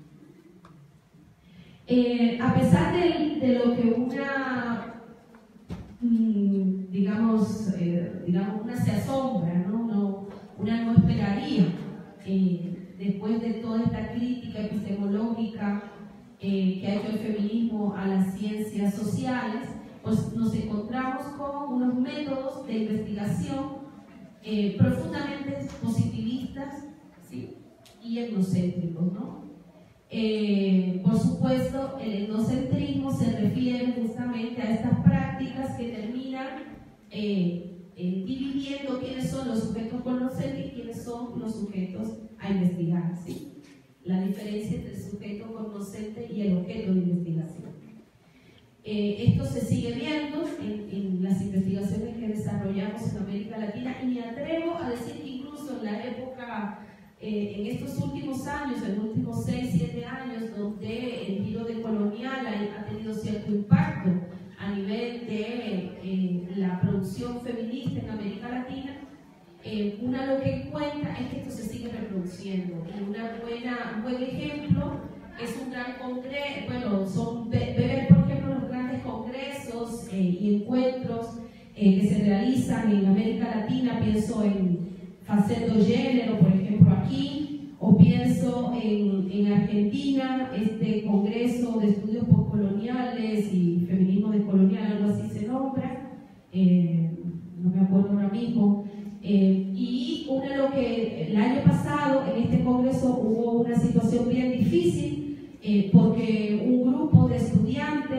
Eh, a pesar de, de lo que una, mm, digamos, eh, digamos, una se asombra, ¿no? No, una no esperaría, eh, después de toda esta crítica epistemológica eh, que ha hecho el feminismo a las ciencias sociales, pues nos encontramos con unos métodos de investigación eh, profundamente positivistas, ¿sí? Y etnocéntricos, ¿no? Eh, por supuesto, el etnocentrismo se refiere justamente a estas prácticas que terminan eh, Eh, dividiendo quiénes son los sujetos conocentes y quiénes son los sujetos a investigar, ¿sí? La diferencia entre el sujeto conocente y el objeto de investigación. Eh, esto se sigue viendo en, en las investigaciones que desarrollamos en América Latina, y me atrevo a decir que incluso en la época, eh, en estos últimos años, en los últimos seis, siete años, donde el giro decolonial ha, ha tenido cierto impacto a nivel de eh, la producción feminista en América Latina, eh, una lo que cuenta es que esto se sigue reproduciendo. Y una buena, un buen ejemplo es un gran congreso, bueno, son ver, por ejemplo, los grandes congresos eh, y encuentros eh, que se realizan en América Latina. Pienso en Facendo Género, por ejemplo, aquí, o pienso en, en Argentina, este Congreso de Estudios Postcoloniales y Feminismo Descolonial, algo así se nombra, eh, no me acuerdo ahora mismo, eh, y uno de lo que el año pasado en este Congreso hubo una situación bien difícil, eh, porque un grupo de estudiantes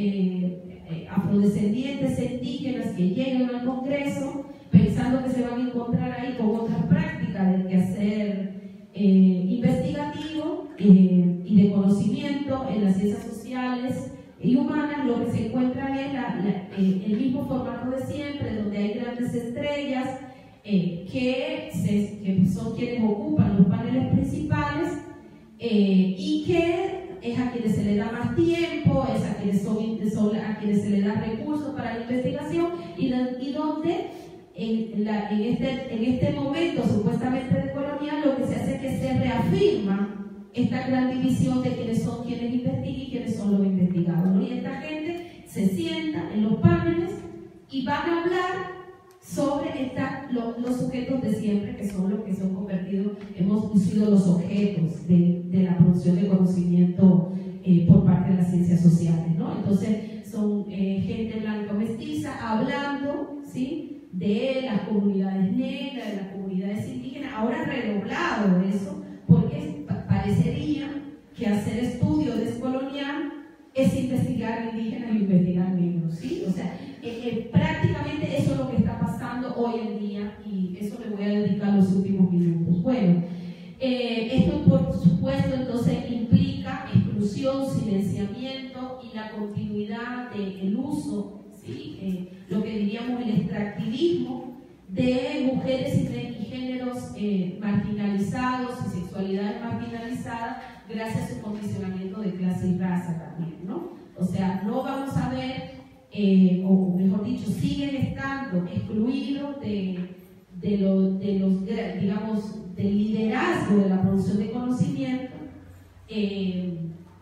eh, eh, afrodescendientes e indígenas que lleguen al Congreso pensando que se van a encontrar ahí con otras prácticas del quehacer eh, investigativo eh, y de conocimiento en las ciencias sociales y humanas, lo que se encuentran es la, la, eh, el mismo formato de siempre, donde hay grandes estrellas eh, que, se, que son quienes ocupan los paneles principales eh, y que es a quienes se les da más tiempo, es a quienes, son, son a quienes se les da recursos para la investigación y, de, y donde en, la, en, este, en este momento supuestamente de colonial lo que se hace es que se reafirma esta gran división de quiénes son quienes investigan y quiénes son los investigados, ¿no? Y esta gente se sienta en los paneles y van a hablar sobre esta, lo, los sujetos de siempre, que son los que se han convertido, hemos sido los objetos de, de la producción de conocimiento eh, por parte de las ciencias sociales, ¿no? Entonces son eh, gente blanca mestiza hablando, ¿sí?, de las comunidades negras, de las comunidades indígenas, ahora redoblado eso, porque parecería que hacer estudio descolonial es investigar indígenas y investigar negros, ¿sí? O sea, eh, eh, prácticamente eso es lo que está pasando hoy en día y eso le voy a dedicar los últimos minutos. Bueno, eh, esto por supuesto entonces implica exclusión, silenciamiento y la continuidad del uso, ¿sí? Eh, lo que diríamos el extractivismo de mujeres y, de, y géneros eh, marginalizados y sexualidades marginalizadas gracias a su condicionamiento de clase y raza también, ¿no? O sea, no vamos a ver, eh, o mejor dicho, siguen estando excluidos de, de, lo, de los, digamos, del liderazgo de la producción de conocimiento, eh,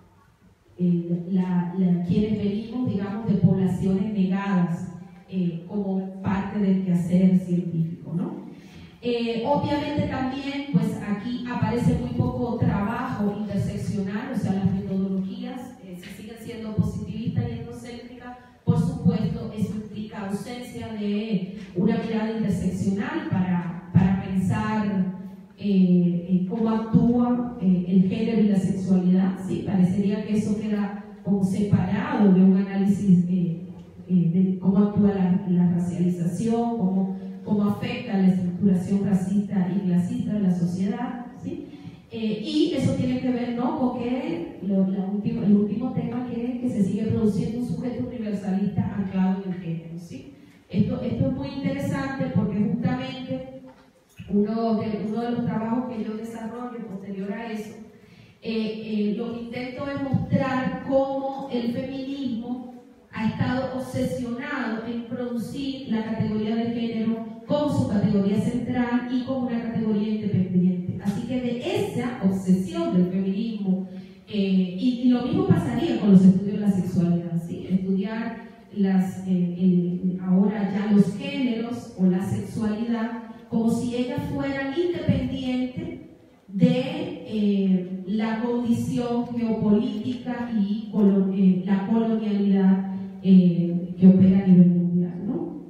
eh, la, la, quienes venimos, digamos, de poblaciones negadas eh, como parte del quehacer científico, ¿no? Eh, obviamente también, pues aquí aparece muy poco trabajo interseccional, o sea, las metodologías eh, si siguen siendo positivistas y etnocéntricas, por supuesto, eso implica ausencia de una mirada interseccional para, para pensar eh, eh, cómo actúa eh, el género y la sexualidad. Sí, parecería que eso queda como separado de un análisis eh, eh, de cómo actúa la, la racialización, cómo cómo afecta la estructuración racista y clasista de la sociedad, ¿sí? Eh, y eso tiene que ver, ¿no?, con que lo, la última, el último tema que, que se sigue produciendo un sujeto universalista anclado en el género, ¿sí? Esto, esto es muy interesante porque justamente uno de, uno de los trabajos que yo desarrollo posterior a eso, eh, eh, lo que intento es mostrar cómo el feminismo ha estado obsesionado en producir la categoría de género como su categoría central y como una categoría independiente. Así que de esa obsesión del feminismo, eh, y, y lo mismo pasaría con los estudios de la sexualidad, ¿sí? Estudiar las, eh, el, ahora ya los géneros o la sexualidad como si ellas fueran independientes de eh, la condición geopolítica y colon, eh, la colonialidad Eh, que opera a nivel mundial, ¿no?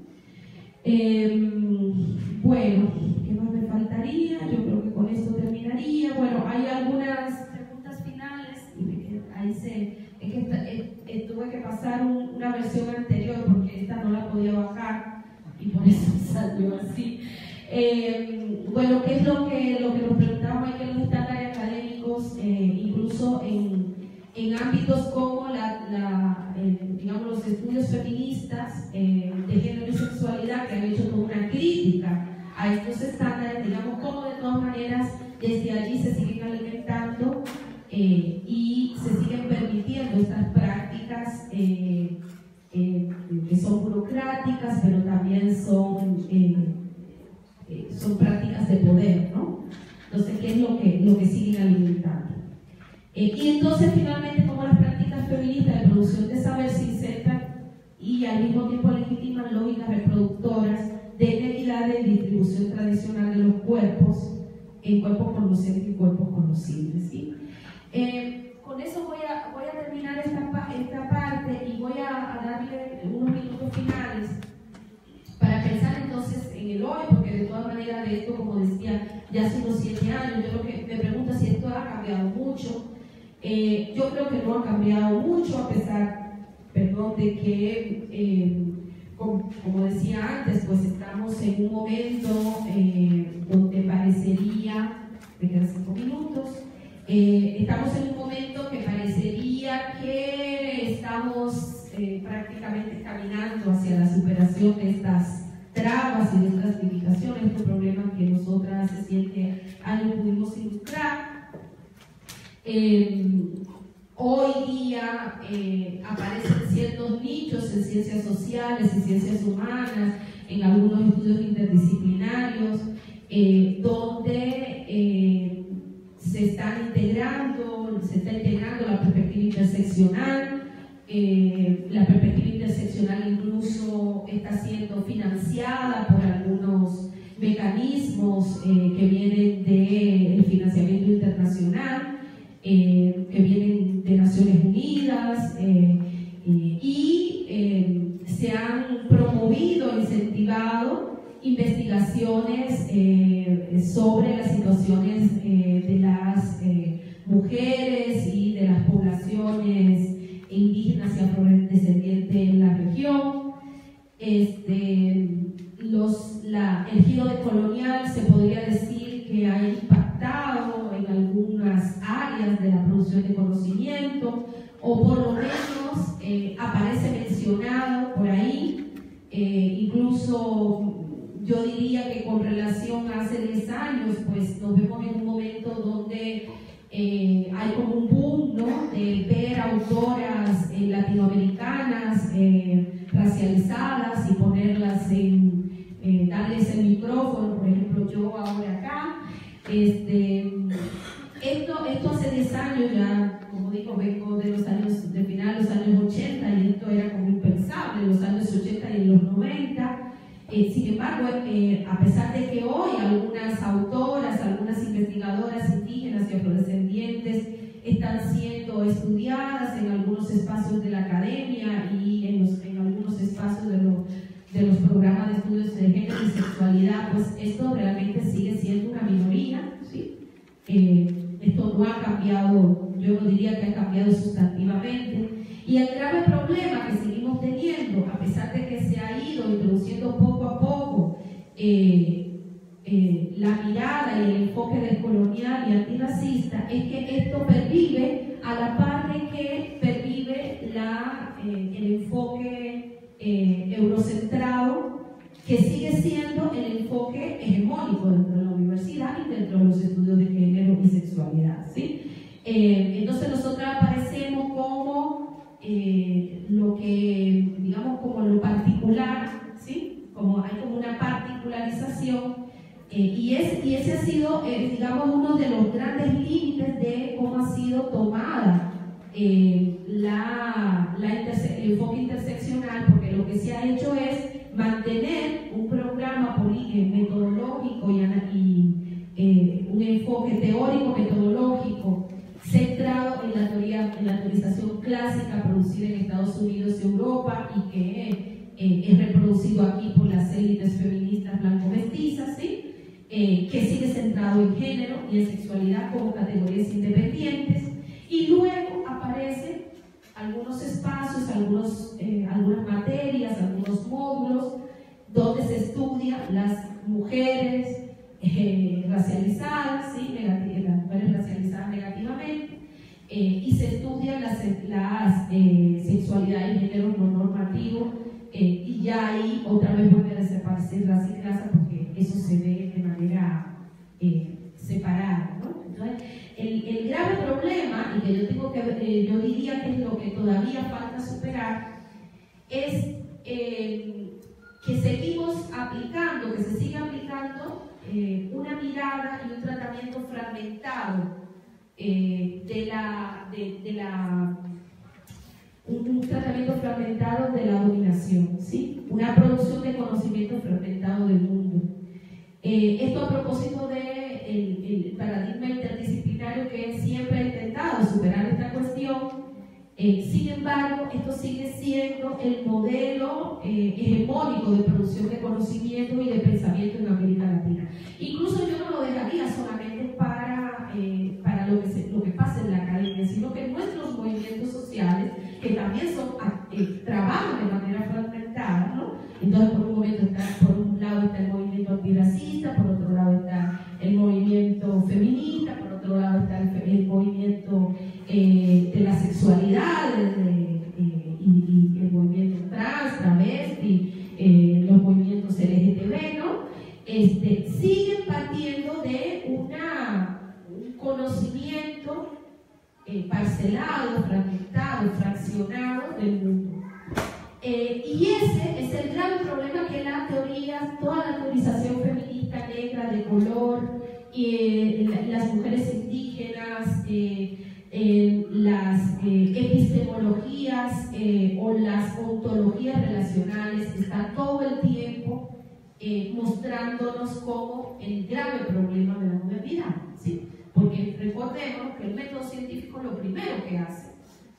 Eh, bueno, ¿qué más me faltaría? Yo creo que con esto terminaría. Bueno, hay algunas preguntas finales y me quedo, ahí se, es que esta, eh, eh, tuve que pasar un, una versión anterior porque esta no la podía bajar y por eso salió así. Eh, bueno, ¿qué es lo que, lo que nos preguntamos? Hay que los estándares académicos, eh, incluso en en ámbitos como la, la, eh, digamos, los estudios feministas eh, de género y sexualidad, que han hecho toda una crítica a estos estándares, digamos, como de todas maneras desde allí se siguen alimentando eh, y se siguen permitiendo estas prácticas eh, eh, que son burocráticas, pero también son, eh, eh, son prácticas de poder, ¿no? Entonces, ¿qué es lo que, lo que siguen alimentando? Eh, y entonces finalmente como las prácticas feministas de producción de saber se insertan y al mismo tiempo legitiman lógicas reproductoras de inequidad y distribución tradicional de los cuerpos en cuerpos conocidos y cuerpos conocibles, ¿sí? Eh, con eso voy a, voy a terminar esta, esta parte y voy a, a darle unos minutos finales para pensar entonces en el hoy, porque de todas maneras de esto, como decía, ya hace unos siete años, yo lo que me pregunto si esto ha cambiado mucho. Eh, yo creo que no ha cambiado mucho, a pesar perdón, de que, eh, como, como decía antes, pues estamos en un momento eh, donde parecería, me quedan cinco minutos, eh, estamos en un momento que parecería que estamos eh, prácticamente caminando hacia la superación de estas trabas y de estas limitaciones, estos problemas que nosotras hace siete años pudimos ilustrar. Eh, hoy día eh, aparecen ciertos nichos en ciencias sociales, en ciencias humanas, en algunos estudios interdisciplinarios, eh, donde eh, se están integrando, se está integrando la perspectiva interseccional. Eh, la perspectiva interseccional incluso está siendo financiada por algunos mecanismos eh, que vienen del financiamiento internacional, eh, que vienen de Naciones Unidas, eh, eh, y eh, se han promovido, incentivado investigaciones eh, sobre las situaciones eh, de las eh, mujeres y de las poblaciones indígenas y afrodescendientes en la región. Este, los, la, el giro decolonial se podría decir que ha impactado en algunas áreas de la producción de conocimiento, o por lo menos eh, aparece mencionado por ahí, eh, incluso yo diría que con relación a hace diez años, pues nos vemos en un momento donde Eh, hay como un boom, ¿no?, de ver autoras eh, latinoamericanas eh, racializadas y ponerlas en, eh, darles el micrófono, por ejemplo yo ahora acá. Este, esto, esto hace diez años ya, como digo, vengo de los años, de final de los años ochenta, y esto era como impensable en los años ochenta y en los noventa. Eh, sin embargo, eh, a pesar de que hoy algunas autoras, algunas investigadoras indígenas y afrodescendientes están siendo estudiadas en algunos espacios de la academia y en, los, en algunos espacios de, lo, de los programas de estudios de género y sexualidad, pues esto realmente sigue siendo una minoría, ¿sí? Eh, esto no ha cambiado, yo no diría que ha cambiado sustantivamente. Y el grave problema que seguimos teniendo, a pesar de que se ha ido introduciendo poco a poco eh, eh, la mirada y el enfoque descolonial y antirracista, es que esto pervive a la par de que pervive la, eh, el enfoque eh, eurocentrado, que sigue siendo el enfoque hegemónico dentro de la universidad y dentro de los estudios de género y sexualidad, ¿sí? Eh, entonces nosotros aparecemos como Eh, lo que, digamos, como lo particular, ¿sí? Como hay como una particularización, eh, y, es, y ese ha sido, eh, digamos, uno de los grandes límites de cómo ha sido tomada eh, la, la el enfoque interseccional, porque lo que se ha hecho es mantener un programa metodológico y, y eh, un enfoque teórico metodológico centrado en la teoría, en la teorización clásica producida en Estados Unidos y Europa, y que eh, es reproducido aquí por las élites feministas blanco-mestizas, ¿sí? eh, que sigue centrado en género y en sexualidad como categorías independientes, y luego aparecen algunos espacios, algunos, eh, algunas materias, algunos módulos donde se estudian las mujeres Eh, racializadas, ¿sí? Negati- las mujeres racializadas negativamente, eh, y se estudian las, las eh, sexualidades y géneros no normativos, eh, y ya ahí otra vez vuelve a desaparecer raza y clase, porque eso se ve de manera eh, separada, ¿no? Entonces, el, el grave problema, y que yo, tengo que, eh, yo diría que es lo que todavía falta superar, es eh, que seguimos aplicando, que se sigue aplicando Eh, una mirada y un tratamiento fragmentado eh, de la, de, de la un, un tratamiento fragmentado de la dominación, ¿sí? Una producción de conocimiento fragmentado del mundo. Eh, esto a propósito del de el paradigma interdisciplinario que siempre ha intentado superar esta cuestión. Eh, sin embargo, esto sigue siendo el modelo eh, hegemónico de producción de conocimiento y de pensamiento en América Latina. Incluso yo no lo dejaría solamente para, eh, para lo, que se, lo que pasa en la academia, sino que nuestros movimientos sociales, que también son eh, trabajan de manera fragmentada, ¿no? Entonces, por un momento está, por un lado está el movimiento antirracista, por otro lado está el movimiento feminista, por otro lado está el, el movimiento eh, de la sexualidad, de, de, eh, y, y el movimiento trans, travesti, eh, los movimientos L G B T, ¿no? Este, siguen partiendo de una, un conocimiento eh, parcelado, fragmentado, fraccionado del mundo. Eh, y ese es el gran problema que la teoría, toda la teorización feminista negra de color, eh, las mujeres indígenas, eh, eh, las eh, epistemologías eh, o las ontologías relacionales, está todo el tiempo eh, mostrándonos como el grave problema de la modernidad, ¿sí? Porque recordemos que el método científico lo primero que hace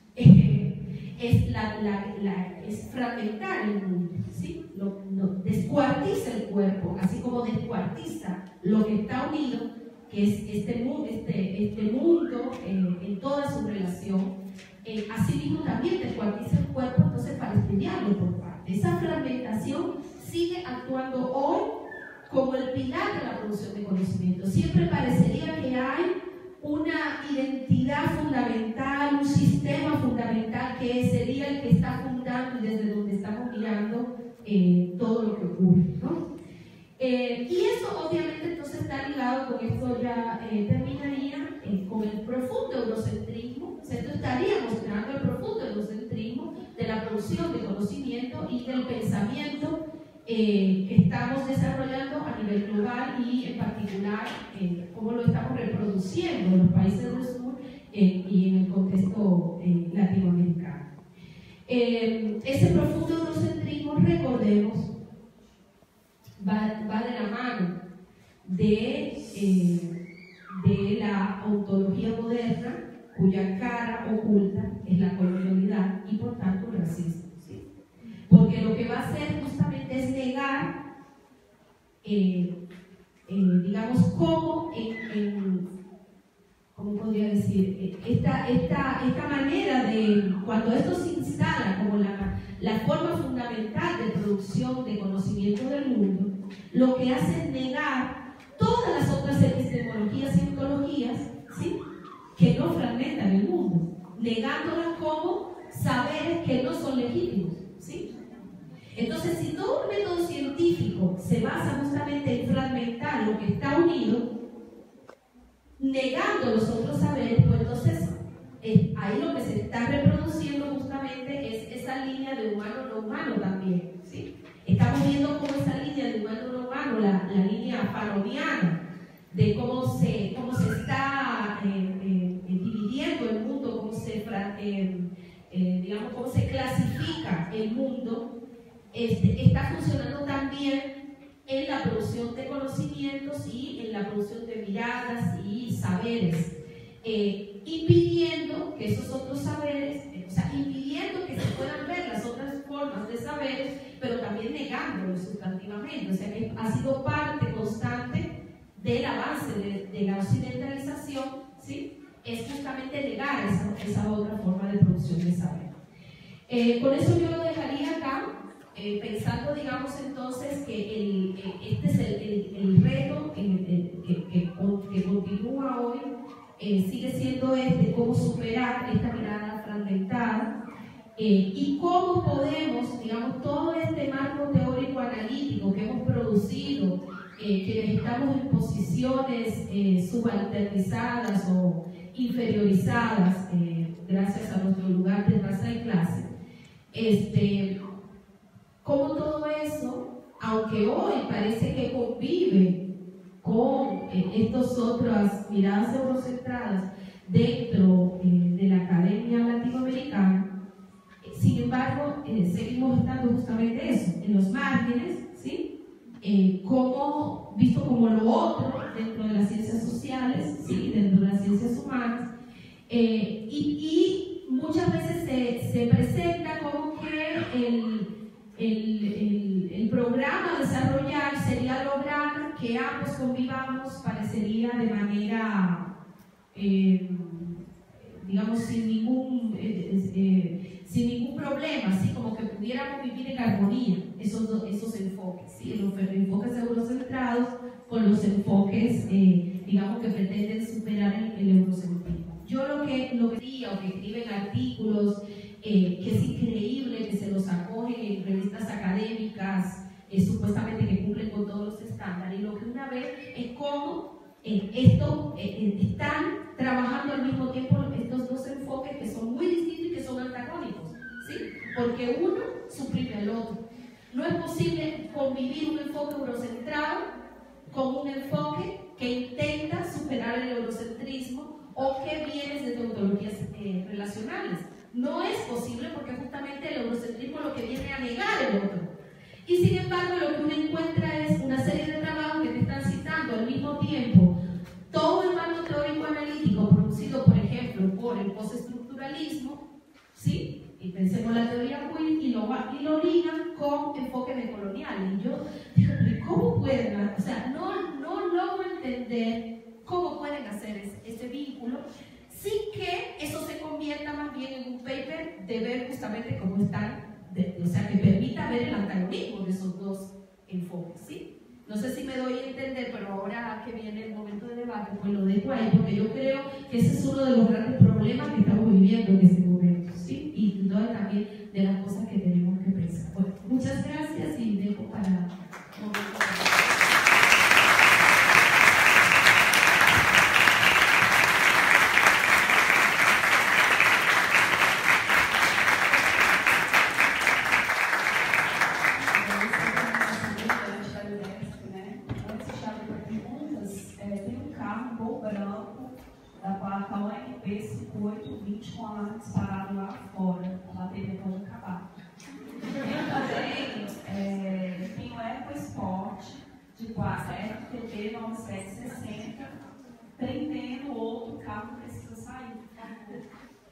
eh, es, la, la, la, es fragmentar el mundo, ¿sí? Lo, lo, descuartiza el cuerpo, así como descuartiza lo que está unido, que es este, este, este mundo eh, en toda su relación. Eh, asimismo también descuartiza el cuerpo, entonces para estudiarlo por parte. Esa fragmentación sigue actuando hoy como el pilar de la producción de conocimiento. Siempre parecería que hay una identidad fundamental, un sistema fundamental que sería el que está fundando y desde donde estamos mirando eh, todo lo que ocurre, ¿no? Eh, y eso obviamente entonces está ligado, con esto ya eh, terminaría, eh, con el profundo eurocentrismo. O sea, esto estaría mostrando el profundo eurocentrismo de la producción de conocimiento y del pensamiento eh, que estamos desarrollando a nivel global y en particular eh, cómo lo estamos reproduciendo en los países del sur eh, y en el contexto eh, latinoamericano. Eh, ese profundo eurocentrismo, recordemos, Va, va de la mano de, eh, de la ontología moderna, cuya cara oculta es la colonialidad y por tanto el racismo, ¿sí? Porque lo que va a hacer justamente es negar, eh, eh, digamos, cómo en, en ¿cómo podría decir? Esta, esta, esta manera de, cuando esto se instala como la, la forma fundamental de producción de conocimiento del mundo, lo que hace es negar todas las otras epistemologías y ontologías, ¿sí?, que no fragmentan el mundo, negándolas como saberes que no son legítimos, ¿sí? Entonces, si todo un método científico se basa justamente en fragmentar lo que está unido, negando los otros saberes, pues entonces eh, ahí lo que se está reproduciendo justamente es esa línea de humano no humano también, ¿sí? Estamos viendo cómo esa línea de humano no humano, la, la línea fanoniana, de cómo se, cómo se está eh, eh, dividiendo el mundo, cómo se, eh, eh, digamos, cómo se clasifica el mundo, este, está funcionando también en la producción de conocimientos y en la producción de miradas y saberes, eh, impidiendo que esos otros saberes, eh, o sea, impidiendo que se puedan ver las otras formas de saberes, pero también negándolos sustantivamente. O sea, que ha sido parte constante del avance de, de la occidentalización, ¿sí? Es justamente negar esa, esa otra forma de producción de saber. Eh, con eso yo lo dejaría acá. Eh, pensando, digamos, entonces que el, este es el, el, el reto el, el, que, que, que continúa hoy, eh, sigue siendo este, cómo superar esta mirada fragmentada eh, y cómo podemos, digamos, todo este marco teórico analítico que hemos producido, eh, quienes estamos en posiciones eh, subalternizadas o inferiorizadas, eh, gracias a nuestro lugar de raza y clase, este, como todo eso, aunque hoy parece que convive con eh, estas otras miradas eurocentradas dentro eh, de la academia latinoamericana, eh, sin embargo, eh, seguimos estando justamente eso, en los márgenes, ¿sí? Eh, como, visto como lo otro dentro de las ciencias sociales, ¿sí?, dentro de las ciencias humanas, eh, y, y muchas veces se, se presenta como que el El, el, el programa a desarrollar sería lograr que ambos convivamos, parecería de manera, eh, digamos, digamos, sin ningún, eh, eh, sin ningún problema, así como que pudiéramos vivir en armonía esos, esos enfoques, ¿sí? Los enfoques eurocentrados con los enfoques, eh, digamos, que pretenden superar el, el eurocentrismo. Yo lo que, lo que diría, o que escriben artículos, eh, que es increíble que se los acogen en revistas académicas, eh, supuestamente que cumplen con todos los estándares, y lo que una vez es cómo eh, esto, eh, están trabajando al mismo tiempo estos dos enfoques que son muy distintos y que son antagónicos, ¿sí? Porque uno suprime al otro. No es posible convivir un enfoque eurocentrado con un enfoque que intenta superar el eurocentrismo o que viene desde ontologías eh, relacionales. No es posible porque justamente el eurocentrismo lo que viene a negar el otro. Y sin embargo, lo que uno encuentra es una serie de trabajos que te están citando al mismo tiempo todo el marco teórico analítico producido, por ejemplo, por el postestructuralismo, ¿sí? Y pensemos la teoría Will y lo, y lo ligan con enfoques decoloniales. Y yo digo, ¿cómo pueden? O sea, no, no logro entender cómo pueden hacer ese, ese vínculo sin que eso se convierta más bien en un paper de ver justamente cómo están, de, o sea, que permita ver el antagonismo de esos dos enfoques, ¿sí? No sé si me doy a entender, pero ahora que viene el momento de debate, pues lo dejo ahí, porque yo creo que ese es uno de los grandes problemas que estamos viviendo en este momento, ¿sí? Y también de las cosas que tenemos que pensar. Bueno, muchas gracias y dejo para... cinquenta e oito vinte com alarme disparado lá fora, a bateria pode acabar. Também é, tem o EcoSport de R T P nove sete sessenta, prendendo outro carro que precisa sair, por favor.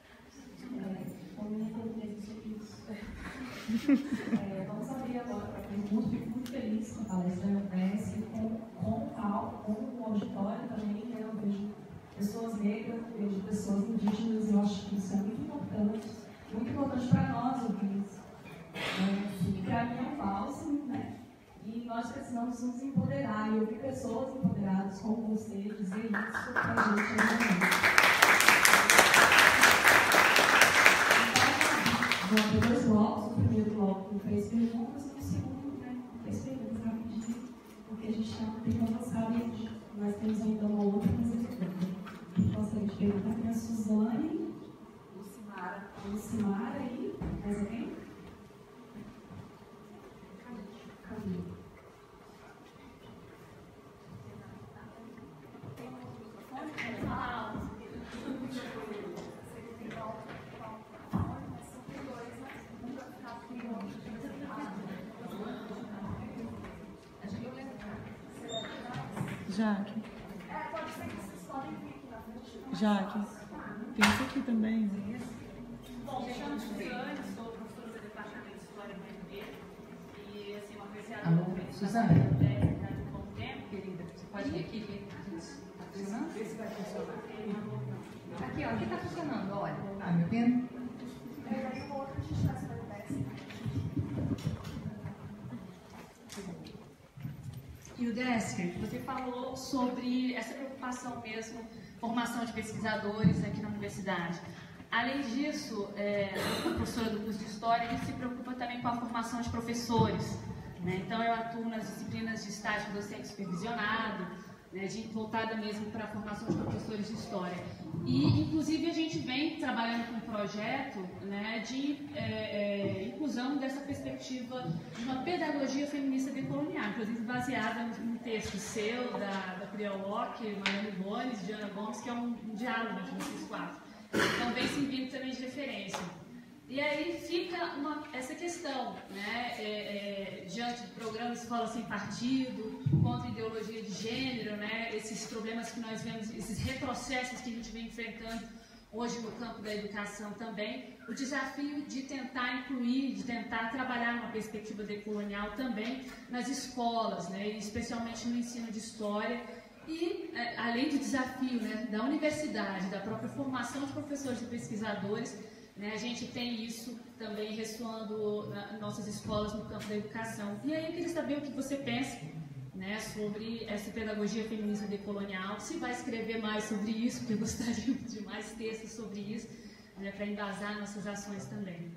É, vamos abrir agora para perguntas. Fico muito feliz com a palestra da UNESC, com, com, com o auditório também, né? Eu vejo pessoas negras, vejo pessoas indígenas, eu acho que isso é muito importante, muito importante para nós, ouvintes. É, para mim é um bálsamo, né? E nós precisamos nos empoderar, e ouvir pessoas empoderadas como você dizer isso para a gente realmente. Então, vou abrir dois blocos, o primeiro bloco com três perguntas e o segundo, né, com três perguntas rapidinho, porque a gente tem que avançar e nós temos ainda uma outra pergunta. Gostaria de perguntar para a Suzane, Lucimara, Lucimara e mais alguém? Camila. Jaque. Jaque. Tem isso aqui também. Bom, me chamo Suzane, sou professora do Departamento de História do M D e, assim, uma apreciadora do Suzane. Um bom tempo, querida. Você pode vir aqui ver? Está funcionando? Vê se vai funcionar. Aqui, ó, aqui está funcionando, olha. Ah, meu vendo? É, daí o outro a gente faz para o teste. E o Desker, você falou sobre essa preocupação mesmo, formação de pesquisadores aqui na universidade. Além disso, é, a professora do curso de História, a gente se preocupa também com a formação de professores, né? Então, eu atuo nas disciplinas de estágio docente supervisionado, né, de, voltada mesmo para a formação de professores de História. E, inclusive, a gente vem trabalhando com um projeto, né, de é, é, inclusão dessa perspectiva de uma pedagogia feminista decolonial, inclusive baseada em um texto seu, da, da Priya Locke, Mariana Bones, Diana Gomes, que é um, um diálogo entre vocês quatro. Então, vem servindo também de referência. E aí fica uma, essa questão, né, é, é, diante do programa Escola Sem Partido, contra a ideologia de gênero, né, esses problemas que nós vemos, esses retrocessos que a gente vem enfrentando hoje no campo da educação também, o desafio de tentar incluir, de tentar trabalhar uma perspectiva decolonial também nas escolas, né, especialmente no ensino de história E, é, além do desafio, né, da universidade, da própria formação de professores e pesquisadores, né, a gente tem isso também ressoando nas nossas escolas no campo da educação. E aí eu queria saber o que você pensa, né, sobre essa pedagogia feminista decolonial, se vai escrever mais sobre isso, porque eu gostaria de mais textos sobre isso, né, para embasar nossas ações também.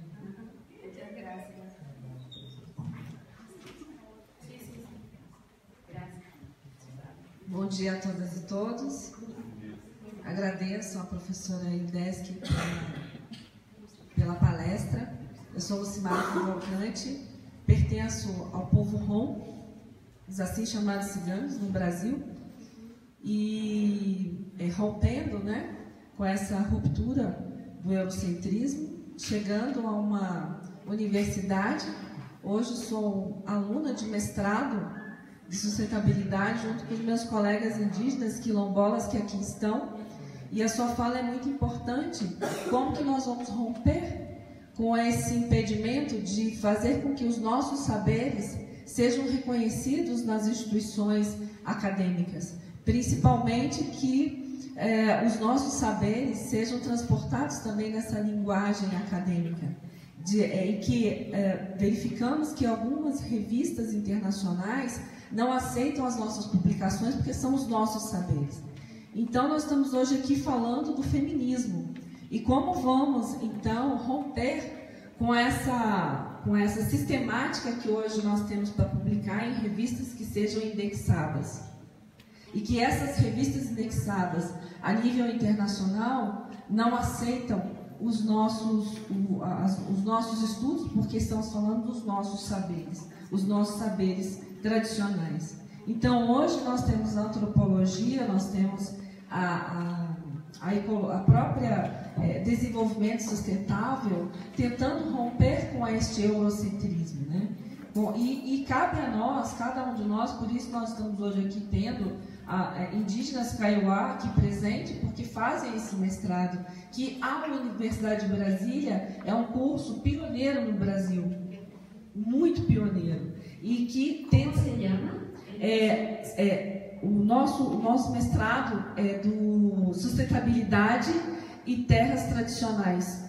Bom dia a todas e todos. Agradeço à professora Idesc pela, pela palestra. Eu sou Lucimara Cavalcante, pertenço ao povo Rom, os assim chamados ciganos no Brasil, e é, rompendo, né, com essa ruptura do eurocentrismo, chegando a uma universidade. Hoje sou aluna de mestrado de sustentabilidade junto com os meus colegas indígenas quilombolas que aqui estão, e a sua fala é muito importante. Como que nós vamos romper com esse impedimento de fazer com que os nossos saberes sejam reconhecidos nas instituições acadêmicas, principalmente que eh, os nossos saberes sejam transportados também nessa linguagem acadêmica, de, eh, e que eh, verificamos que algumas revistas internacionais não aceitam as nossas publicações porque são os nossos saberes. Então, nós estamos hoje aqui falando do feminismo e como vamos, então, romper com essa, com essa sistemática que hoje nós temos para publicar em revistas que sejam indexadas. E que essas revistas indexadas a nível internacional não aceitam os nossos, o, as, os nossos estudos, porque estamos falando dos nossos saberes, os nossos saberes tradicionais. Então, hoje nós temos a antropologia, nós temos a, a, a, a própria é, desenvolvimento sustentável tentando romper com este eurocentrismo, né? Bom, e, e cabe a nós, cada um de nós, por isso nós estamos hoje aqui tendo a, a indígenas Kaiowá aqui presente, porque fazem esse mestrado, que a Universidade de Brasília é um curso pioneiro no Brasil, muito pioneiro, e que tenta... Como se chama? É, é, o, nosso, o nosso mestrado é do Sustentabilidade e Terras Tradicionais.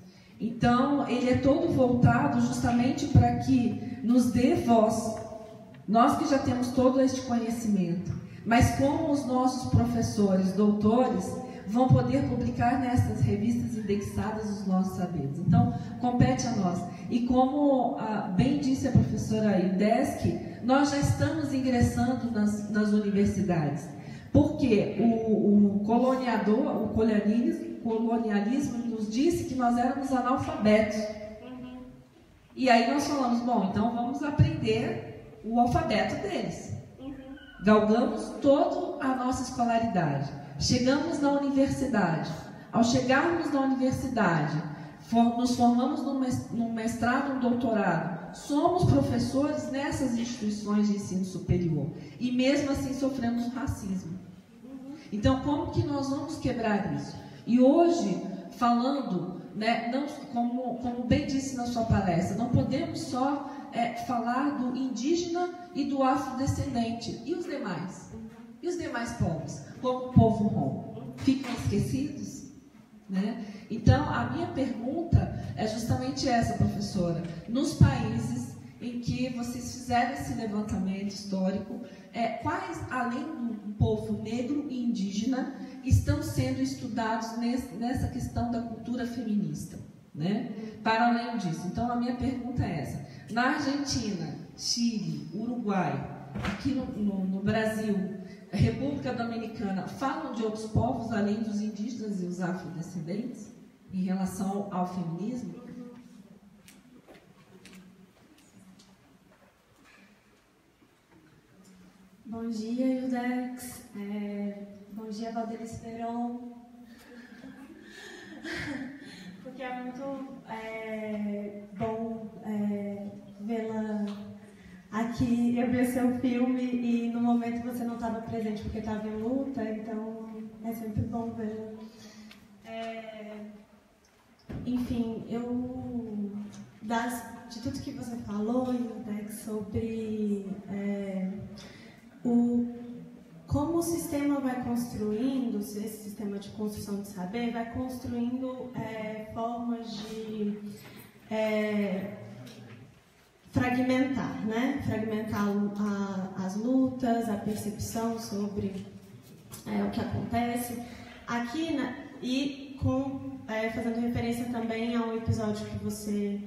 Então, ele é todo voltado justamente para que nos dê voz, nós que já temos todo este conhecimento, mas como os nossos professores, doutores, vão poder publicar nessas revistas indexadas os nossos saberes. Então, compete a nós. E como ah, bem disse a professora Idesc, nós já estamos ingressando nas, nas universidades, porque o, o coloniador, o colonialismo, colonialismo nos disse que nós éramos analfabetos. Uhum. E aí nós falamos, bom, então vamos aprender o alfabeto deles. Uhum. Galgamos toda a nossa escolaridade. Chegamos na universidade. Ao chegarmos na universidade, for, nos formamos num mestrado, num doutorado. Somos professores nessas instituições de ensino superior. E mesmo assim sofremos racismo. Então, como que nós vamos quebrar isso? E hoje, falando, né, não, como, como bem disse na sua palestra, não podemos só é, falar do indígena e do afrodescendente. E os demais? E os demais povos? Como o povo Rom? Ficam esquecidos? Né? Então, a minha pergunta é justamente essa, professora. Nos países em que vocês fizeram esse levantamento histórico, é, quais, além do povo negro e indígena, estão sendo estudados nesse, nessa questão da cultura feminista, né? Para além disso. Então, a minha pergunta é essa. Na Argentina, Chile, Uruguai, aqui no, no, no Brasil, República Dominicana, falam de outros povos, além dos indígenas e os afrodescendentes, em relação ao feminismo? Bom dia, Ildex. É, bom dia, Valdelice Peron. Porque é muito é, bom é, vê-la aqui. Eu vi seu filme e no momento você não estava presente porque estava em luta, então é sempre bom vê-la. É, enfim, eu das, de tudo que você falou, Ildex, sobre é, o, como como o sistema vai construindo, esse sistema de construção de saber, vai construindo é, formas de é, fragmentar, né? Fragmentar a, as lutas, a percepção sobre é, o que acontece. Aqui, na, e com, é, fazendo referência também ao episódio que você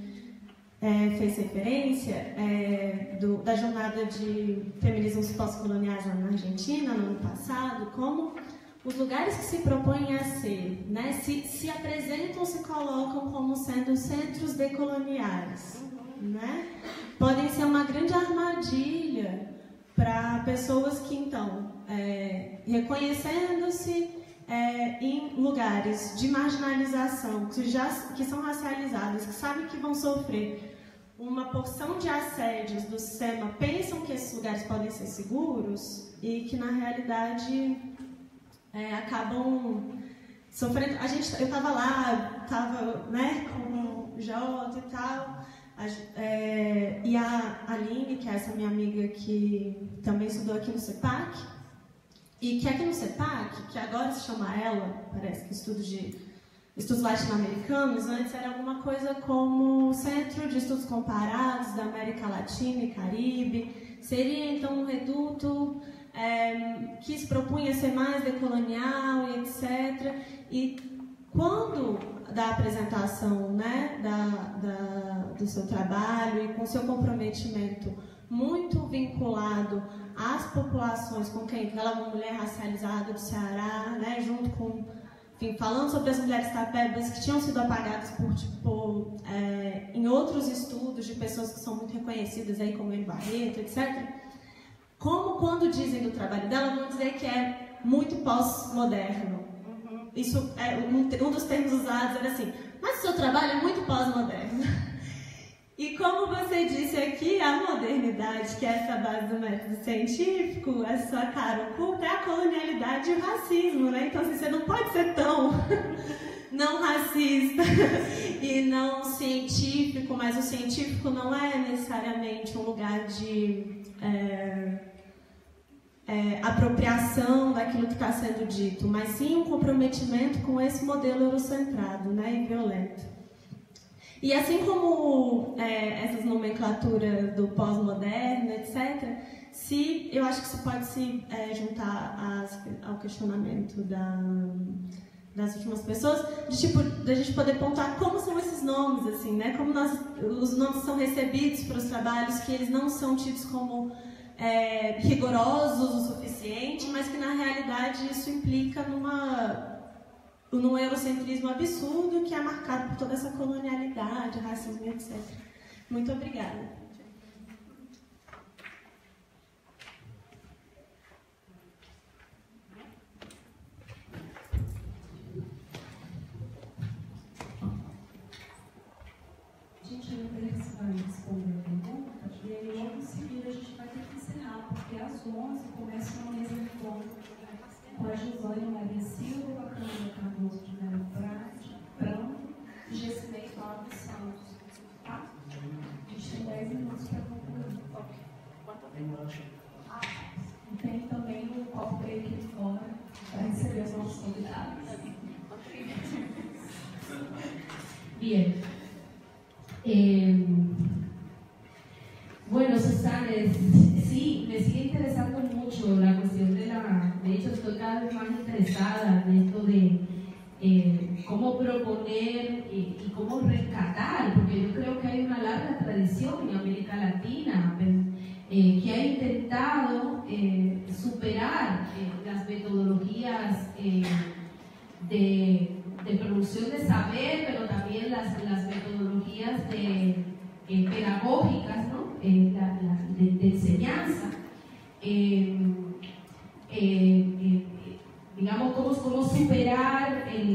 é, fez referência, é, do, da jornada de feminismos pós-coloniais lá na Argentina, no ano passado, como os lugares que se propõem a ser, né, se, se apresentam, se colocam como sendo centros decoloniais, né, podem ser uma grande armadilha para pessoas que, então, é, reconhecendo-se é, em lugares de marginalização, que, já, que são racializadas, que sabem que vão sofrer uma porção de assédios do sistema, pensam que esses lugares podem ser seguros e que, na realidade, é, acabam sofrendo. A gente, eu estava lá, estava, né, com o Jota e tal, a, é, e a Aline, que é essa minha amiga que também estudou aqui no CEPAC, e que aqui no CEPAC, que agora se chama ELA, parece que estudo de estudos latino-americanos, antes era alguma coisa como Centro de Estudos Comparados da América Latina e Caribe, seria então um reduto é, que se propunha ser mais decolonial e etcétera. E quando da apresentação, né, da, da, do seu trabalho e com seu comprometimento muito vinculado às populações com quem ela é uma mulher racializada do Ceará, né, junto com, enfim, falando sobre as mulheres tapebas que tinham sido apagadas por, tipo, é, em outros estudos de pessoas que são muito reconhecidas aí como Eni Barreto, etcétera. Como quando dizem do trabalho dela, vão dizer que é muito pós-moderno. Uhum. Isso é um, um dos termos usados era assim, mas o seu trabalho é muito pós-moderno. E como você disse aqui, a modernidade, que é essa base do método científico, essa cara oculta, é a colonialidade e o racismo, né? Então, assim, você não pode ser tão não racista e não científico, mas o científico não é necessariamente um lugar de é, é, apropriação daquilo que está sendo dito, mas sim um comprometimento com esse modelo eurocentrado, né, e violento. E assim como é, essas nomenclaturas do pós-moderno, etcétera, se, eu acho que isso pode se é, juntar às, ao questionamento da, das últimas pessoas, de tipo, da gente poder pontuar como são esses nomes, assim, né? Como nós, os nomes são recebidos para os trabalhos, que eles não são tidos como é, rigorosos o suficiente, mas que na realidade isso implica numa num eurocentrismo absurdo que é marcado por toda essa colonialidade, racismo, etcétera. Muito obrigada. Gente, eu não sei se vai responder a pergunta, e aí logo em seguida a gente vai ter que encerrar, porque às onze começa uma mesa de encontro com a Gislane Maria Silva, a Câmara Cardoso de Melo Branco e Gessimei Flávio Santos. Tá? A gente tem dez minutos para concluir. Tem lanche. E tem também um copo break aqui fora para receber os nossos convidados. Bien. Eh, bueno, Susana, sí, me sigue interesando mucho la cuestión de la... De hecho, estoy cada vez más interesada en esto de eh, cómo proponer y, y cómo rescatar, porque yo creo que hay una larga tradición en América Latina eh, que ha intentado eh, superar eh, las metodologías eh, de, de producción de saber, pero también las, las metodologías de, eh, pedagógicas, ¿no? eh, la, la, de, de enseñanza. Eh, Eh, eh, digamos, cómo, cómo superar el,